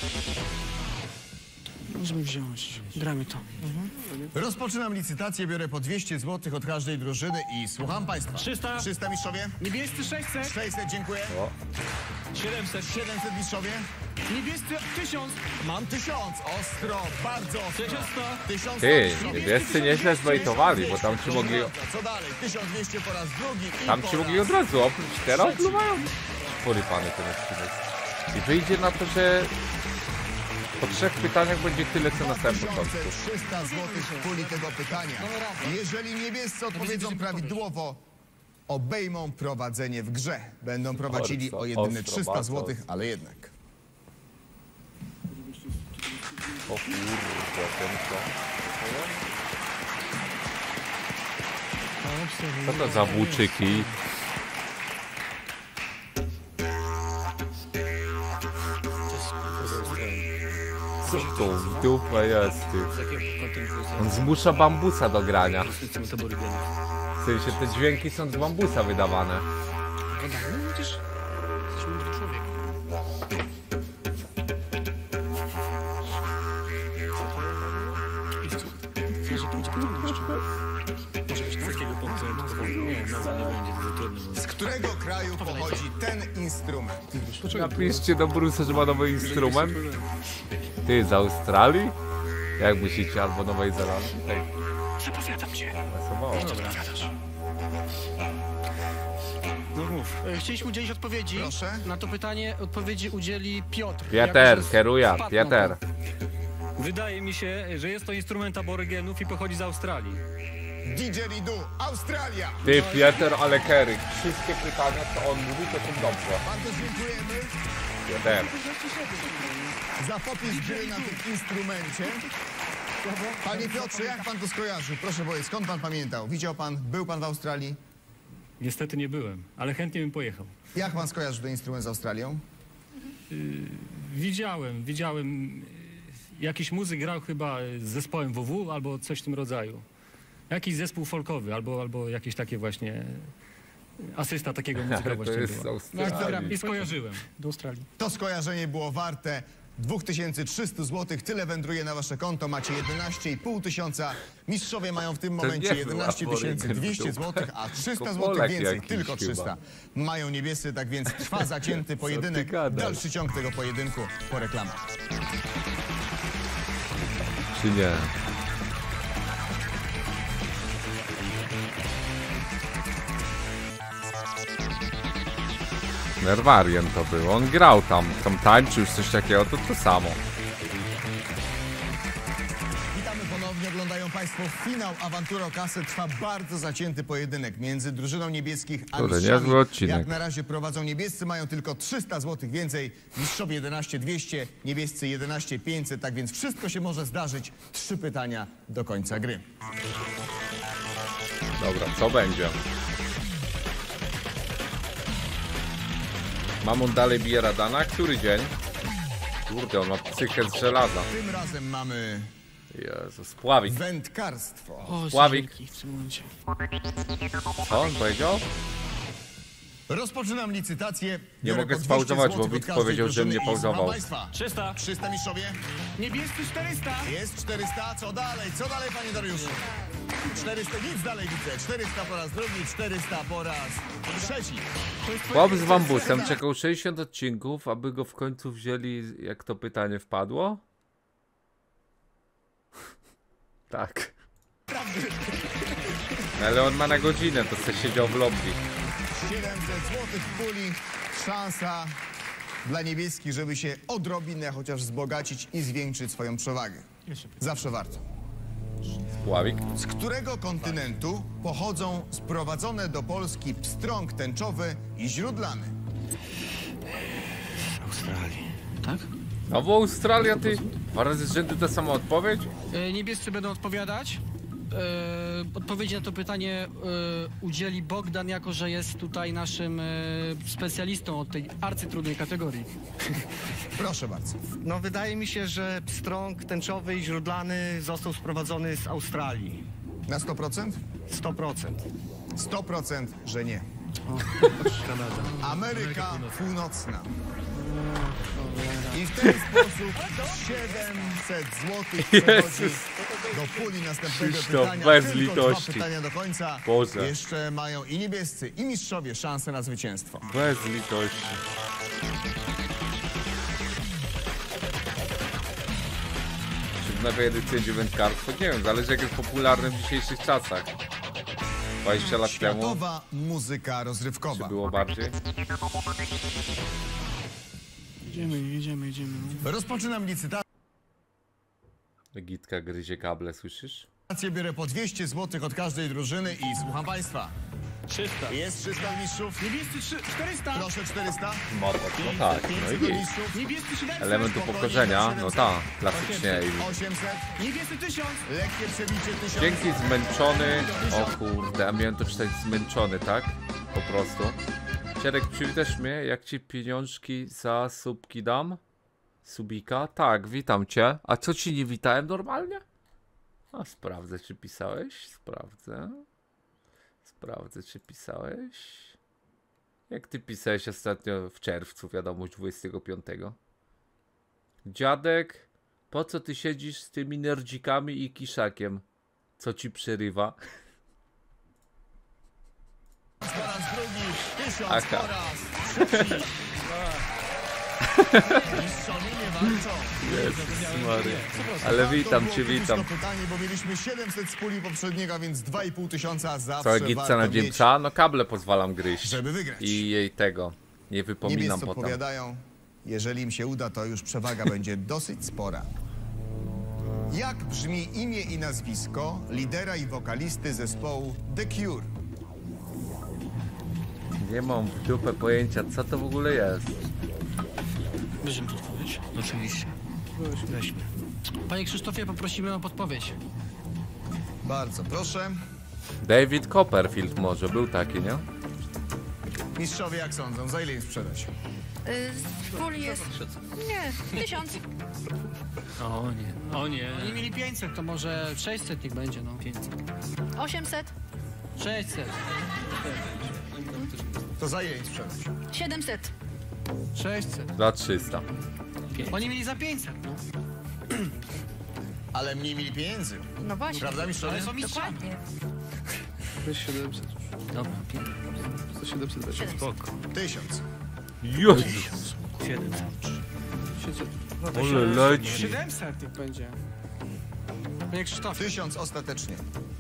Możemy wziąć. Gramy to. Mhm. Rozpoczynam licytację, biorę po dwieście złotych od każdej drużyny i słucham państwa. trzysta. trzysta mistrzowie. Niebiescy sześćset. sześćset, dziękuję. O. siedemset. siedemset mistrzowie. Niebiescy tysiąc. Mam tysiąc. Ostro, bardzo ostro. tysiąc sto. tysiąc Ty, mistrzowie. niebiescy nieźle zbejtowali, bo tam ci Proszę mogli... bardzo, co dalej? tysiąc dwieście po raz drugi i Tam po ci raz mogli od razu oprócz teraz opluwają. Porypany ten odcinek. I wyjdzie na to, że po trzech pytaniach będzie tyle co na samym początku. trzysta złotych w puli tego pytania. Jeżeli niebiescy odpowiedzą prawidłowo, obejmą prowadzenie w grze. Będą prowadzili Bardzo o jedyne ostro, trzysta bardzo złotych, ale jednak. O kurde, ten co? Co to za włóczyki? Co to w dupę jest, ty? On zmusza bambusa do grania. W sensie te dźwięki są z bambusa wydawane. Z którego kraju pochodzi ten instrument? Napiszcie do Brusa, że ma nowy instrument. Ty, z Australii? Jak myślicie, albo Nowej Zelandii? Hej. Przepowiadam cię. No mów. E, Chcieliśmy udzielić odpowiedzi. Proszę. Na to pytanie odpowiedzi udzieli Piotr. Pieter, Jako, że kieruję, spadną. Pieter. Wydaje mi się, że jest to instrument aborygenów i pochodzi z Australii. Didgeridoo, Australia. Ty, Pieter, ale Keryk. Wszystkie pytania, co on mówi, to są dobrze. Bardzo dziękujemy Pieter. za popis gry na tym instrumencie. Panie Piotrze, jak pan to skojarzył? Proszę powiedzieć, skąd pan pamiętał? Widział pan, był pan w Australii? Niestety nie byłem, ale chętnie bym pojechał. Jak pan skojarzył ten instrument z Australią? Widziałem, widziałem, y, jakiś muzyk grał chyba z zespołem W W albo coś w tym rodzaju. Jakiś zespół folkowy albo, albo jakieś takie właśnie asysta takiego muzyka To właśnie jest z była. Australii. I skojarzyłem. Do Australii. To skojarzenie było warte dwa tysiące trzysta złotych. Tyle wędruje na wasze konto. Macie jedenaście i pół tysiąca. Mistrzowie mają w tym nie momencie był jedenaście tysięcy dwieście aborygen w złotych, a trzysta Tylko złotych Polak więcej. jakiś Tylko chyba. trzysta. Mają niebiescy, tak więc trwa zacięty pojedynek. gadasz? Dalszy ciąg tego pojedynku po reklamach. Czy nie? Nerwarien to był. On grał tam, tam tańczył już coś takiego, to to samo. Witamy ponownie, oglądają państwo finał Awantura o kasę. Trwa bardzo zacięty pojedynek między drużyną niebieskich a Kurde, mistrzami. niezły odcinek. Jak na razie prowadzą niebiescy, mają tylko trzysta złotych więcej. Mistrzowie jedenaście dwieście, niebiescy jedenaście pięćset. Tak więc wszystko się może zdarzyć. Trzy pytania do końca gry. Dobra, co będzie? Mamon dalej bije Radana. Który dzień? Kurde, on ma psychę z żelaza. Tym razem mamy Jezus, Pławik. wędkarstwo. O, Pławik. w tym momencie. Co on powiedział? Rozpoczynam licytację. Nie Biorę mogę po dwieście spauzować, bo złotych widz od każdej powiedział, że mnie drużyny i słucham pauzował. państwa. trzysta. trzysta mistrzowie. Niebiescy czterysta. Jest czterysta. Co dalej? Co dalej, panie Dariuszu? czterysta. Nic dalej widzę. czterysta po raz drugi, czterysta po raz trzeci. Chłop z bambusem czekał sześćdziesiąt odcinków, aby go w końcu wzięli, jak to pytanie wpadło? Tak. Ale on ma na godzinę, to se siedział w lobby. siedemset złotych w puli. Szansa dla niebieskich, żeby się odrobinę chociaż wzbogacić i zwiększyć swoją przewagę. Zawsze warto. Pławik. Z którego kontynentu pochodzą sprowadzone do Polski pstrąg tęczowy i źródlany? Z Australii. Tak? No bo Australia, ty dwa razy z rzędu ta sama odpowiedź? E, niebiescy będą odpowiadać. E, odpowiedzi na to pytanie e, udzieli Bogdan, jako że jest tutaj naszym e, specjalistą od tej arcytrudnej kategorii. Proszę bardzo. No wydaje mi się, że pstrąg tęczowy i źródlany został sprowadzony z Australii. Na sto procent? sto procent. sto procent, że nie. Kanada. Ameryka Północna. I w ten sposób siedemset złotych przechodzi do puli następnego Krzysztof, pytania. bez Tylko litości. dwa pytania do końca. Boże. Jeszcze mają i niebiescy, i mistrzowie szansę na zwycięstwo. Bez litości. Czy wznawia edycję dziewiętkarstwo? Nie wiem, zależy jak jest popularny w dzisiejszych czasach. dwadzieścia lat temu. Światowa muzyka rozrywkowa. Czy było bardziej? Jedziemy, jedziemy, jedziemy. No. Rozpoczynam licytację. Gitka gryzie kable, słyszysz? Biorę po dwieście złotych od każdej drużyny i słucham państwa. trzysta. Jest trzysta mistrzów. Niebiescy czterysta. Proszę czterysta. No, no tak, no i nic. Niebiescy siedemset. Elementu pokorzenia, no tak, klasycznie. osiemset. Niebiescy tysiąc. Lekkie przebicie tysiąc. Dzięki zmęczony. O kurde, a miałem to czytać zmęczony, tak? Po prostu. Cierek, przywitasz mnie, jak ci pieniążki za subki dam? Subika? Tak, witam cię. A co ci nie witałem normalnie? A sprawdzę, czy pisałeś. Sprawdzę. Sprawdzę, czy pisałeś. Jak ty pisałeś ostatnio w czerwcu, wiadomość dwudziestego piątego. Dziadek, po co ty siedzisz z tymi nerdzikami i kiszakiem? Co ci przerywa? Po raz drugi, tysiąc Aka. po raz trzeci. Mistrzowie nie walczą. Jezus Maria. Ale witam cię, witam. To pytanie, bo mieliśmy siedemset z puli poprzedniego, więc dwa i pół tysiąca zawsze Co, Egipca warto na mieć, dzięcza? No kable pozwalam gryźć. żeby wygrać. I jej tego. Nie wypominam Niebiescy potem. odpowiadają, jeżeli im się uda, to już przewaga będzie dosyć spora. Jak brzmi imię i nazwisko lidera i wokalisty zespołu The Cure? Nie mam w dupę pojęcia, co to w ogóle jest. Bierzemy odpowiedź. Oczywiście. Weźmy. Panie Krzysztofie, poprosimy o podpowiedź. Bardzo proszę. David Copperfield może, był taki, nie? Mistrzowie jak sądzą, za ile im sprzedać? Z puli jest... Nie, tysiąc. O nie, o nie. Oni mieli pięćset, to może sześćset niech będzie, no. osiemset. sześćset. To za ile im sprzedać? siedemset. sześćset. Za trzysta. Oni mieli za pięćset, no. Ale mniej mieli pieniędzy. No właśnie. Prawda, mistrzowie? Ale są mistrzami. Dokładnie. siedemset. Dobra, pięćset. siedemset będzie. Spoko. Tysiąc. Jezus! siedemset. Ale leci. siedemset niech będzie. Panie Krzysztofie. Tysiąc ostatecznie.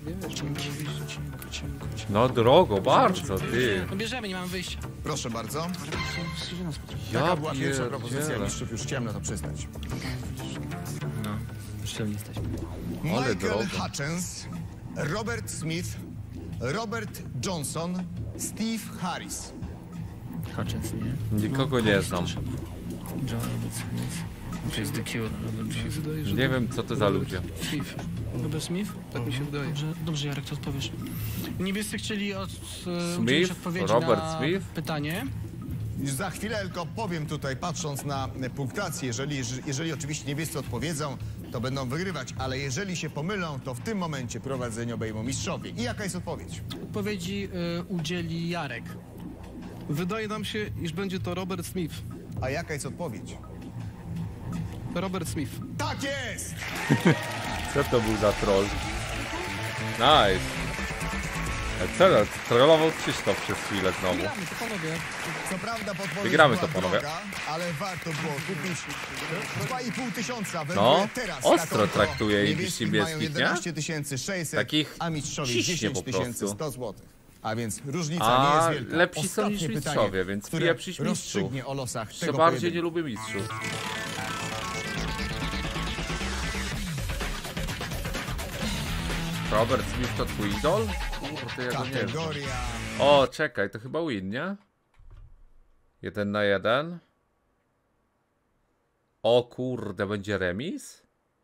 No drogo, bardzo, ty. No bierzemy, nie mamy wyjścia. Proszę bardzo. Ja Taka była pierwsza pierdzielę. propozycja mistrzów, już ciemno to przyznać. No, szczelnie jesteśmy. Ale Michael drogo. Hutchins, Robert Smith, Robert Johnson, Steve Harris. Hutchins, nie? Nikogo nie znam. John Robert Smith. To jest The Cure. Robert Nie wiem, co to za ludzie. Smith. Robert Smith? Tak mi się wydaje. Dobrze, dobrze Jarek, to odpowiesz. Niebiescy chcieli od, e, udzielić Smith? odpowiedzi Robert na Smith? pytanie. Już za chwilę tylko powiem tutaj, patrząc na punktację, jeżeli, jeżeli oczywiście niebiescy odpowiedzą, to będą wygrywać, ale jeżeli się pomylą, to w tym momencie prowadzenie obejmą mistrzowie. I jaka jest odpowiedź? Odpowiedzi e, udzieli Jarek. Wydaje nam się, iż będzie to Robert Smith. A jaka jest odpowiedź? Robert Smith. Tak jest! Co to był za troll? Nice. A co, trollował Krzysztof przez chwilę znowu. Wygramy to, panowie. Co prawda podpowiedź Wygramy była to, panowie. droga, ale warto było kupić dwa i pół tysiąca. No, teraz ostro na konto. traktuje i Niebieskich mają niebieskich, nie? jedenaście tysięcy sześćset, Takich a mistrzowie ciśnie dziesięć po tysięcy prostu. sto złotych. A więc różnica A, nie jest wielka. lepsi są Ostatnie niż pytanie, mistrzowie, więc które pieprzyć mistrzów. rozstrzygnie o losach Jeszcze tego bardziej pojedynku. nie lubię mistrzów. Robert Smith to twój idol? Kurde, ja go nie znam. Kategoria O, czekaj, to chyba win, nie? Jeden na jeden. O kurde, będzie remis?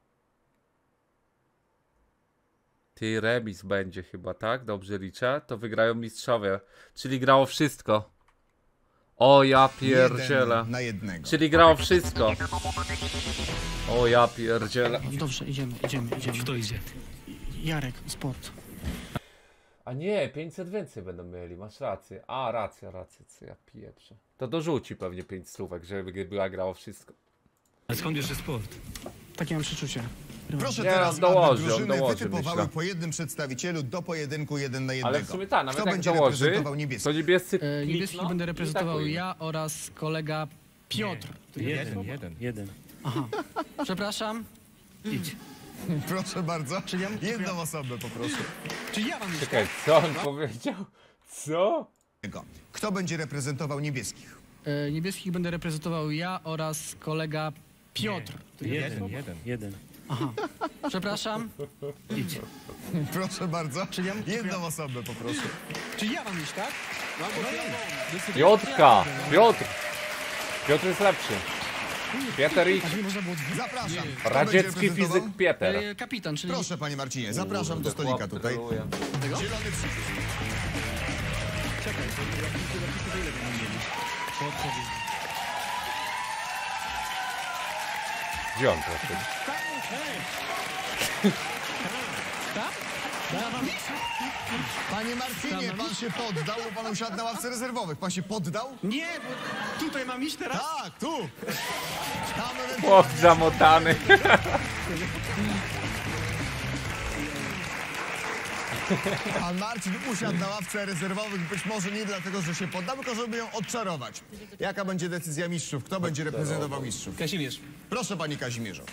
Ty, remis będzie chyba, tak? Dobrze liczę? To wygrają mistrzowie. Czyli grało wszystko. O ja pierdzielę. Jeden na jednego. Czyli grało wszystko. O ja pierdzielę. Dobrze, idziemy, idziemy, idziemy. Kto idzie? Jarek, sport. A nie, pięćset więcej będą mieli, masz rację. A, racja, racja, co ja pieprzę. To dorzuci pewnie pięć stówek, żeby była grało wszystko. A skąd jeszcze sport? Takie mam przeczucie. Proszę Nie, teraz, on dołoży, aby drużyny on dołoży, wytypowały myślę. po jednym przedstawicielu do pojedynku jeden na jednego. Ale w sumie tak, nawet Kto jak będzie dołoży, reprezentował niebieski? to niebiescy E, niebieskich klikną będę i reprezentował atakują. ja oraz kolega Piotr. Jeden, jeden, jeden. Aha. Przepraszam. Idź. Proszę bardzo. Czy ja- Jedną osobę poproszę. Czy ja mam iść? Czekaj, co on powiedział? Co? Kto będzie reprezentował niebieskich? E, niebieskich będę reprezentował ja oraz kolega Piotr. Jeden, jeden, jeden. Aha. Przepraszam. Idź. Proszę bardzo. Czy ja- Jedną osobę poproszę. Czy ja mam iść, tak? Piotrka! Piotr! Piotr jest lepszy. Pieter idź. Aż nie można było dwie. Zapraszam. Kto Radziecki będzie reprezentował? fizyk Pieter. E, kapitan, czyli... Proszę, panie Marcinie, zapraszam do stolika tutaj. Zielony przycisk. Gdzie on poszedł? Panie Marcinie, pan się poddał, bo pan usiadł na ławce rezerwowych. Pan się poddał? Nie, bo tutaj mam iść teraz? Tak, tu. Tam Chłop zamotany. Pan Marcin usiadł na ławce rezerwowych, być może nie dlatego, że się poddał, tylko żeby ją odczarować. Jaka będzie decyzja mistrzów? Kto będzie reprezentował mistrzów? Kazimierz. Proszę, panie Kazimierzu.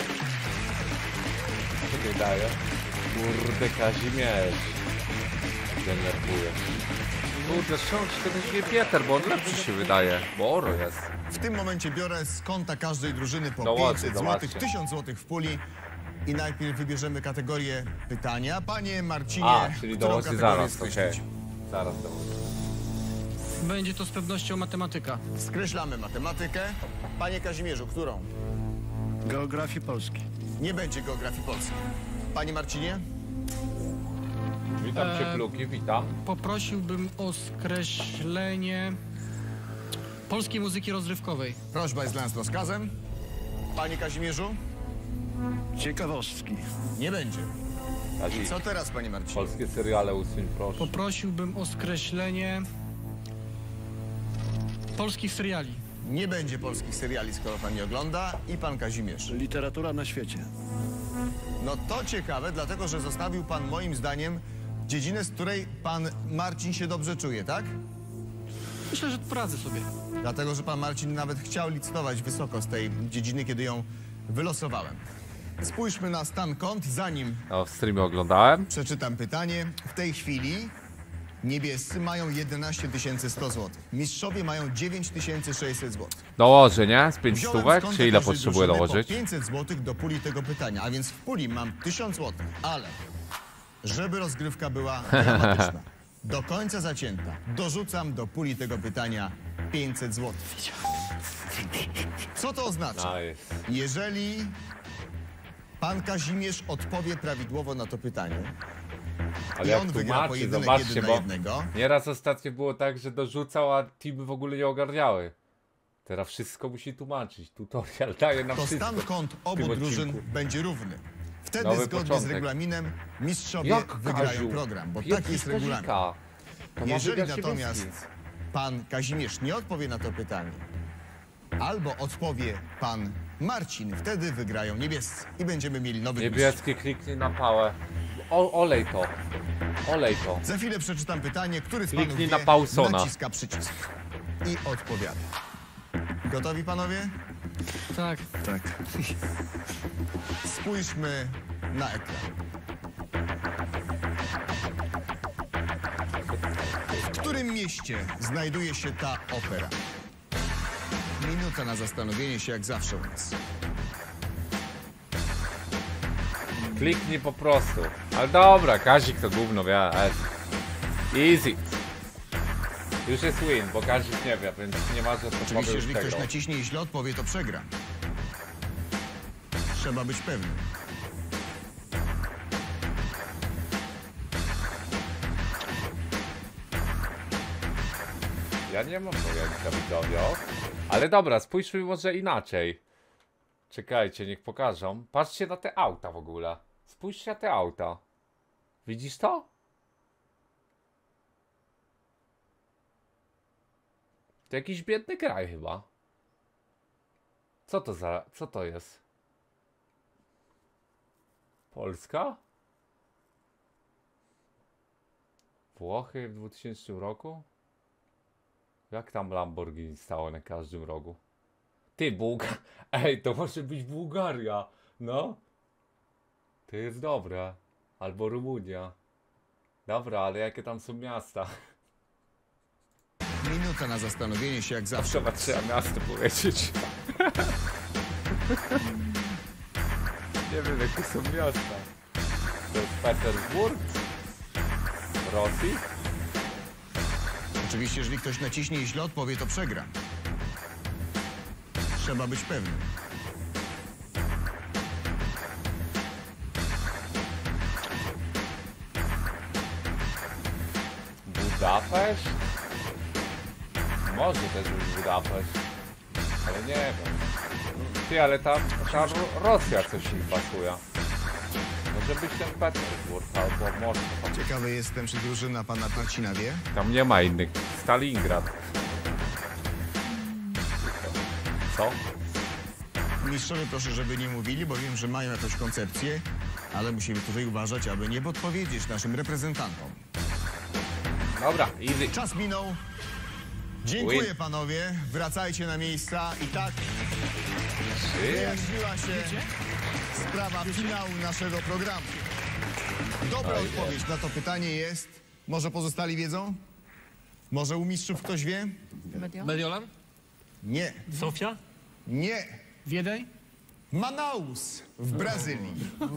Co ty daje? Kurde, Kazimierz. Denerwuje. Kurde, strząć to też nie Pieter, bo on lepszy się wydaje. Bo oro jest. W tym momencie biorę z konta każdej drużyny po Dołoży, pięćset zobaczcie. złotych, tysiąc złotych w puli. I najpierw wybierzemy kategorię pytania. Panie Marcinie, A, czyli którą dołoży kategorię zaraz, okej. skreślić? Zaraz dołoży. Będzie to z pewnością matematyka. Skreślamy matematykę. Panie Kazimierzu, którą? Geografii Polski. Nie będzie geografii Polski. Panie Marcinie? Witam cię, Eee, Pluki, witam. Poprosiłbym o skreślenie polskiej muzyki rozrywkowej. Prośba jest dla nas rozkazem. Panie Kazimierzu? Ciekawostki. Nie będzie. Kazi, I co teraz, panie Marcinie? polskie seriale usuń, proszę. Poprosiłbym o skreślenie polskich seriali. Nie będzie polskich seriali, skoro pan nie ogląda. I pan Kazimierz. Literatura na świecie. No to ciekawe, dlatego że zostawił pan moim zdaniem dziedzinę, z której pan Marcin się dobrze czuje, tak? Myślę, że poradzę sobie. Dlatego, że pan Marcin nawet chciał licytować wysoko z tej dziedziny, kiedy ją wylosowałem. Spójrzmy na stan kont, zanim No, w streamie oglądałem. przeczytam pytanie. W tej chwili niebiescy mają jedenaście tysięcy sto złotych. Mistrzowie mają dziewięć tysięcy sześćset złotych. Dołoży, nie? Z pięć Wziąłem stówek? z konta Czy ile każdej potrzebuję drużyny dołożyć? po pięćset złotych do puli tego pytania, a więc w puli mam tysiąc złotych, ale żeby rozgrywka była dramatyczna, do końca zacięta, dorzucam do puli tego pytania pięćset złotych. Co to oznacza? Nice. Jeżeli pan Kazimierz odpowie prawidłowo na to pytanie, Ale i jak on wygra tłumaczy, pojedynek zobaczcie, jeden na bo jednego, nieraz ostatnio było tak, że dorzucał, a teamy w ogóle nie ogarniały. Teraz wszystko musi tłumaczyć. Tutorial daje nam to wszystko. stan kont w obu tym drużyn odcinku. będzie równy. Wtedy Nowy zgodnie z początek. regulaminem mistrzowie Jak wygrają Kaziu? program, bo Piotr taki jest Kazika. regulamin. To ma Jeżeli wygrać natomiast niebieski. pan Kazimierz nie odpowie na to pytanie, albo odpowie pan Marcin, wtedy wygrają niebiescy i będziemy mieli nowy mistrzów. Niebieski kliknij na pałę. O, olej to. Olej to. Za chwilę przeczytam pytanie, który z panów Kliknij wie, na Paulsona. naciska przycisk i odpowiada. Gotowi panowie? Tak. Tak. Spójrzmy na ekran. W którym mieście znajduje się ta opera? Minuta na zastanowienie się, jak zawsze u nas. Kliknij po prostu. Ale dobra, Kazik to gówno wie. ale- Easy. Już jest win, bo Kazik nie wie, więc nie ma co Oczywiście, powie już jeżeli ktoś tego. naciśnie i źle odpowie, to przegra. Trzeba być pewnym. Ja nie mam pojęcia, widzowie. Ale dobra, spójrzmy może inaczej. Czekajcie, niech pokażą. Patrzcie na te auta w ogóle. Spójrzcie na te auta. Widzisz to? To jakiś biedny kraj chyba. Co to za... co to jest? Polska? Włochy w dwutysięcznym roku? Jak tam Lamborghini stało na każdym rogu? Ty, Bułga... Ej, to może być Bułgaria. No. To jest dobre. Albo Rumunia. Dobra, ale jakie tam są miasta? Minuta na zastanowienie się jak zawsze. Trzeba trzeba miasto powiedzieć. Nie wiem, jakie są miasta. To jest Petersburg? Rosji? Oczywiście, jeżeli ktoś naciśnie i źle odpowie, to przegra. Trzeba być pewnym. Budapeszt? Może też być Budapeszt. Ale nie wiem. Ty, ale tam, tam Rosja coś im pasuje. Może być ten Petersburg albo Moskwa. Ciekawy jestem, czy drużyna pana Marcina wie? Tam nie ma innych. Stalingrad. Co? Mistrzowie proszę, żeby nie mówili, bo wiem, że mają jakąś koncepcję, ale musimy tutaj uważać, aby nie podpowiedzieć naszym reprezentantom. Dobra, easy. Czas minął. Dziękuję Win. panowie. Wracajcie na miejsca i tak wyjaśniła się sprawa finału naszego programu. Dobra Oj, odpowiedź na to pytanie jest... Może pozostali wiedzą? Może u mistrzów ktoś wie? Mediolan? Mediolan? Nie. Sofia? Nie. Wiedeń? Manaus w Brazylii.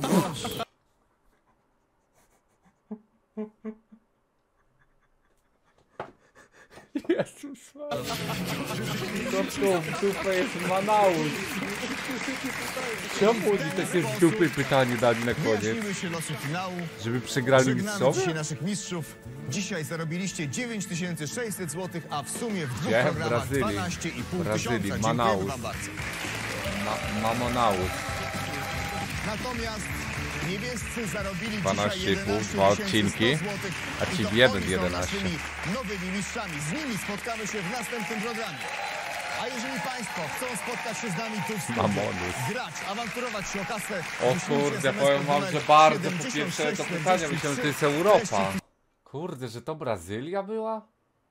Jezus Maria. To tu w dupę jest Manaus. Czemu oni takie z dupy pytanie dali na koniec? Wyjaśniły się losy finału. Żeby przegrali Żegnamy mistrzowie? dzisiaj naszych mistrzów. Dzisiaj zarobiliście dziewięć tysięcy sześćset złotych, a w sumie w dwóch Gdzie? W programach Brazylii. dwanaście i pół Brazylii, tysiąca. Manaus. Dziękujemy wam bardzo. Ma Mamonaus. Natomiast niebiescy zarobili dwanaście dzisiaj i pół, jedenaście dwa tysięcy odcinki, sto złotych. a I ci to jeden oni są jedenaście. naszymi nowymi mistrzami. Z nimi spotkamy się w następnym programie. A jeżeli państwo chcą spotkać się z nami tu w studiu, Mamonus. grać, awanturować się o kasę... O wyślijcie kurde, es em es powiem wam, pod że numer bardzo po siedemdziesiąt pierwsze sześć to pytanie czterdzieści myślałem, że to jest trzy. Europa. Kurde, że to Brazylia była?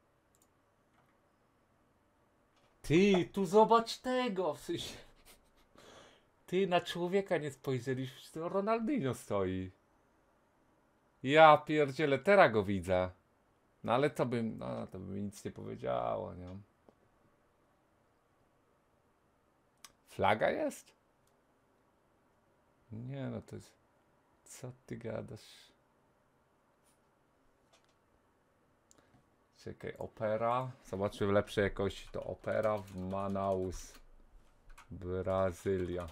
Ty, tu zobacz tego, w sensie... Ty, na człowieka nie spojrzeliśmy, to Ronaldinho stoi. Ja pierdzielę, teraz go widzę. No ale to bym, no to by mi nic nie powiedziało, nie? Flaga jest? Nie, no to jest... Co ty gadasz? Czekaj, opera. Zobaczmy w lepszej jakości. To opera w Manaus. Brazylia.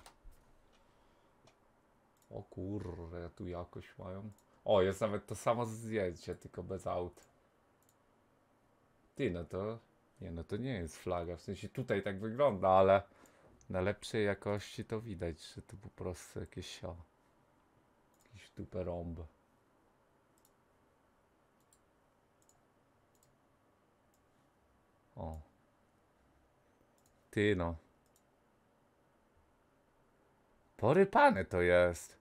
O kurde, tu jakoś mają. O, jest nawet to samo zdjęcie, tylko bez aut. Ty, no to... Nie, no to nie jest flaga. W sensie tutaj tak wygląda, ale... Na lepszej jakości to widać, że to po prostu jakieś... O, jakiś dupę rąb. O. Ty no. Porypane to jest.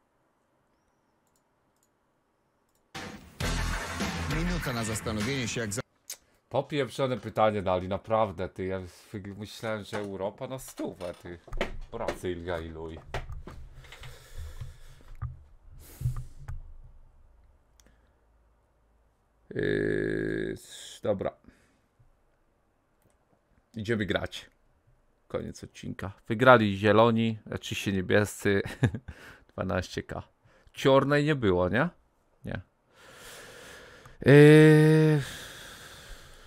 Minuta na zastanowienie się, jak za... Popieprzone pytanie dali, naprawdę, ty. Ja myślałem, że Europa na stówę, ty. Brazylia i luj. Yy, dobra. Idziemy grać. Koniec odcinka. Wygrali zieloni, oczywiście niebiescy. dwanaście ka. Ciornej nie było, nie? Nie. Yy...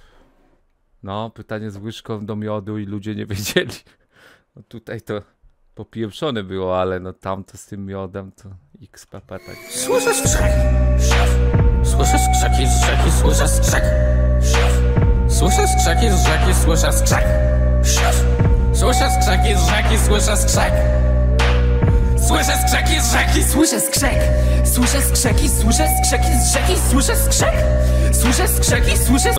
No, pytanie z łyżką do miodu i ludzie nie wiedzieli. No tutaj to popieprzone było, ale no tamto z tym miodem to X P P tak. Słyszę skrzek. Słyszę skrzeki z rzeki, słyszę skrzek. Słyszę skrzeki z rzeki, słyszę skrzek. Słyszę skrzeki z rzeki, słyszę skrzek. Słyszę skrzeki z rzeki, słyszę skrzek. Słyszę skrzeki, słyszę skrzeki z rzeki, słyszę skrzek. Słyszę skrzeki, słyszę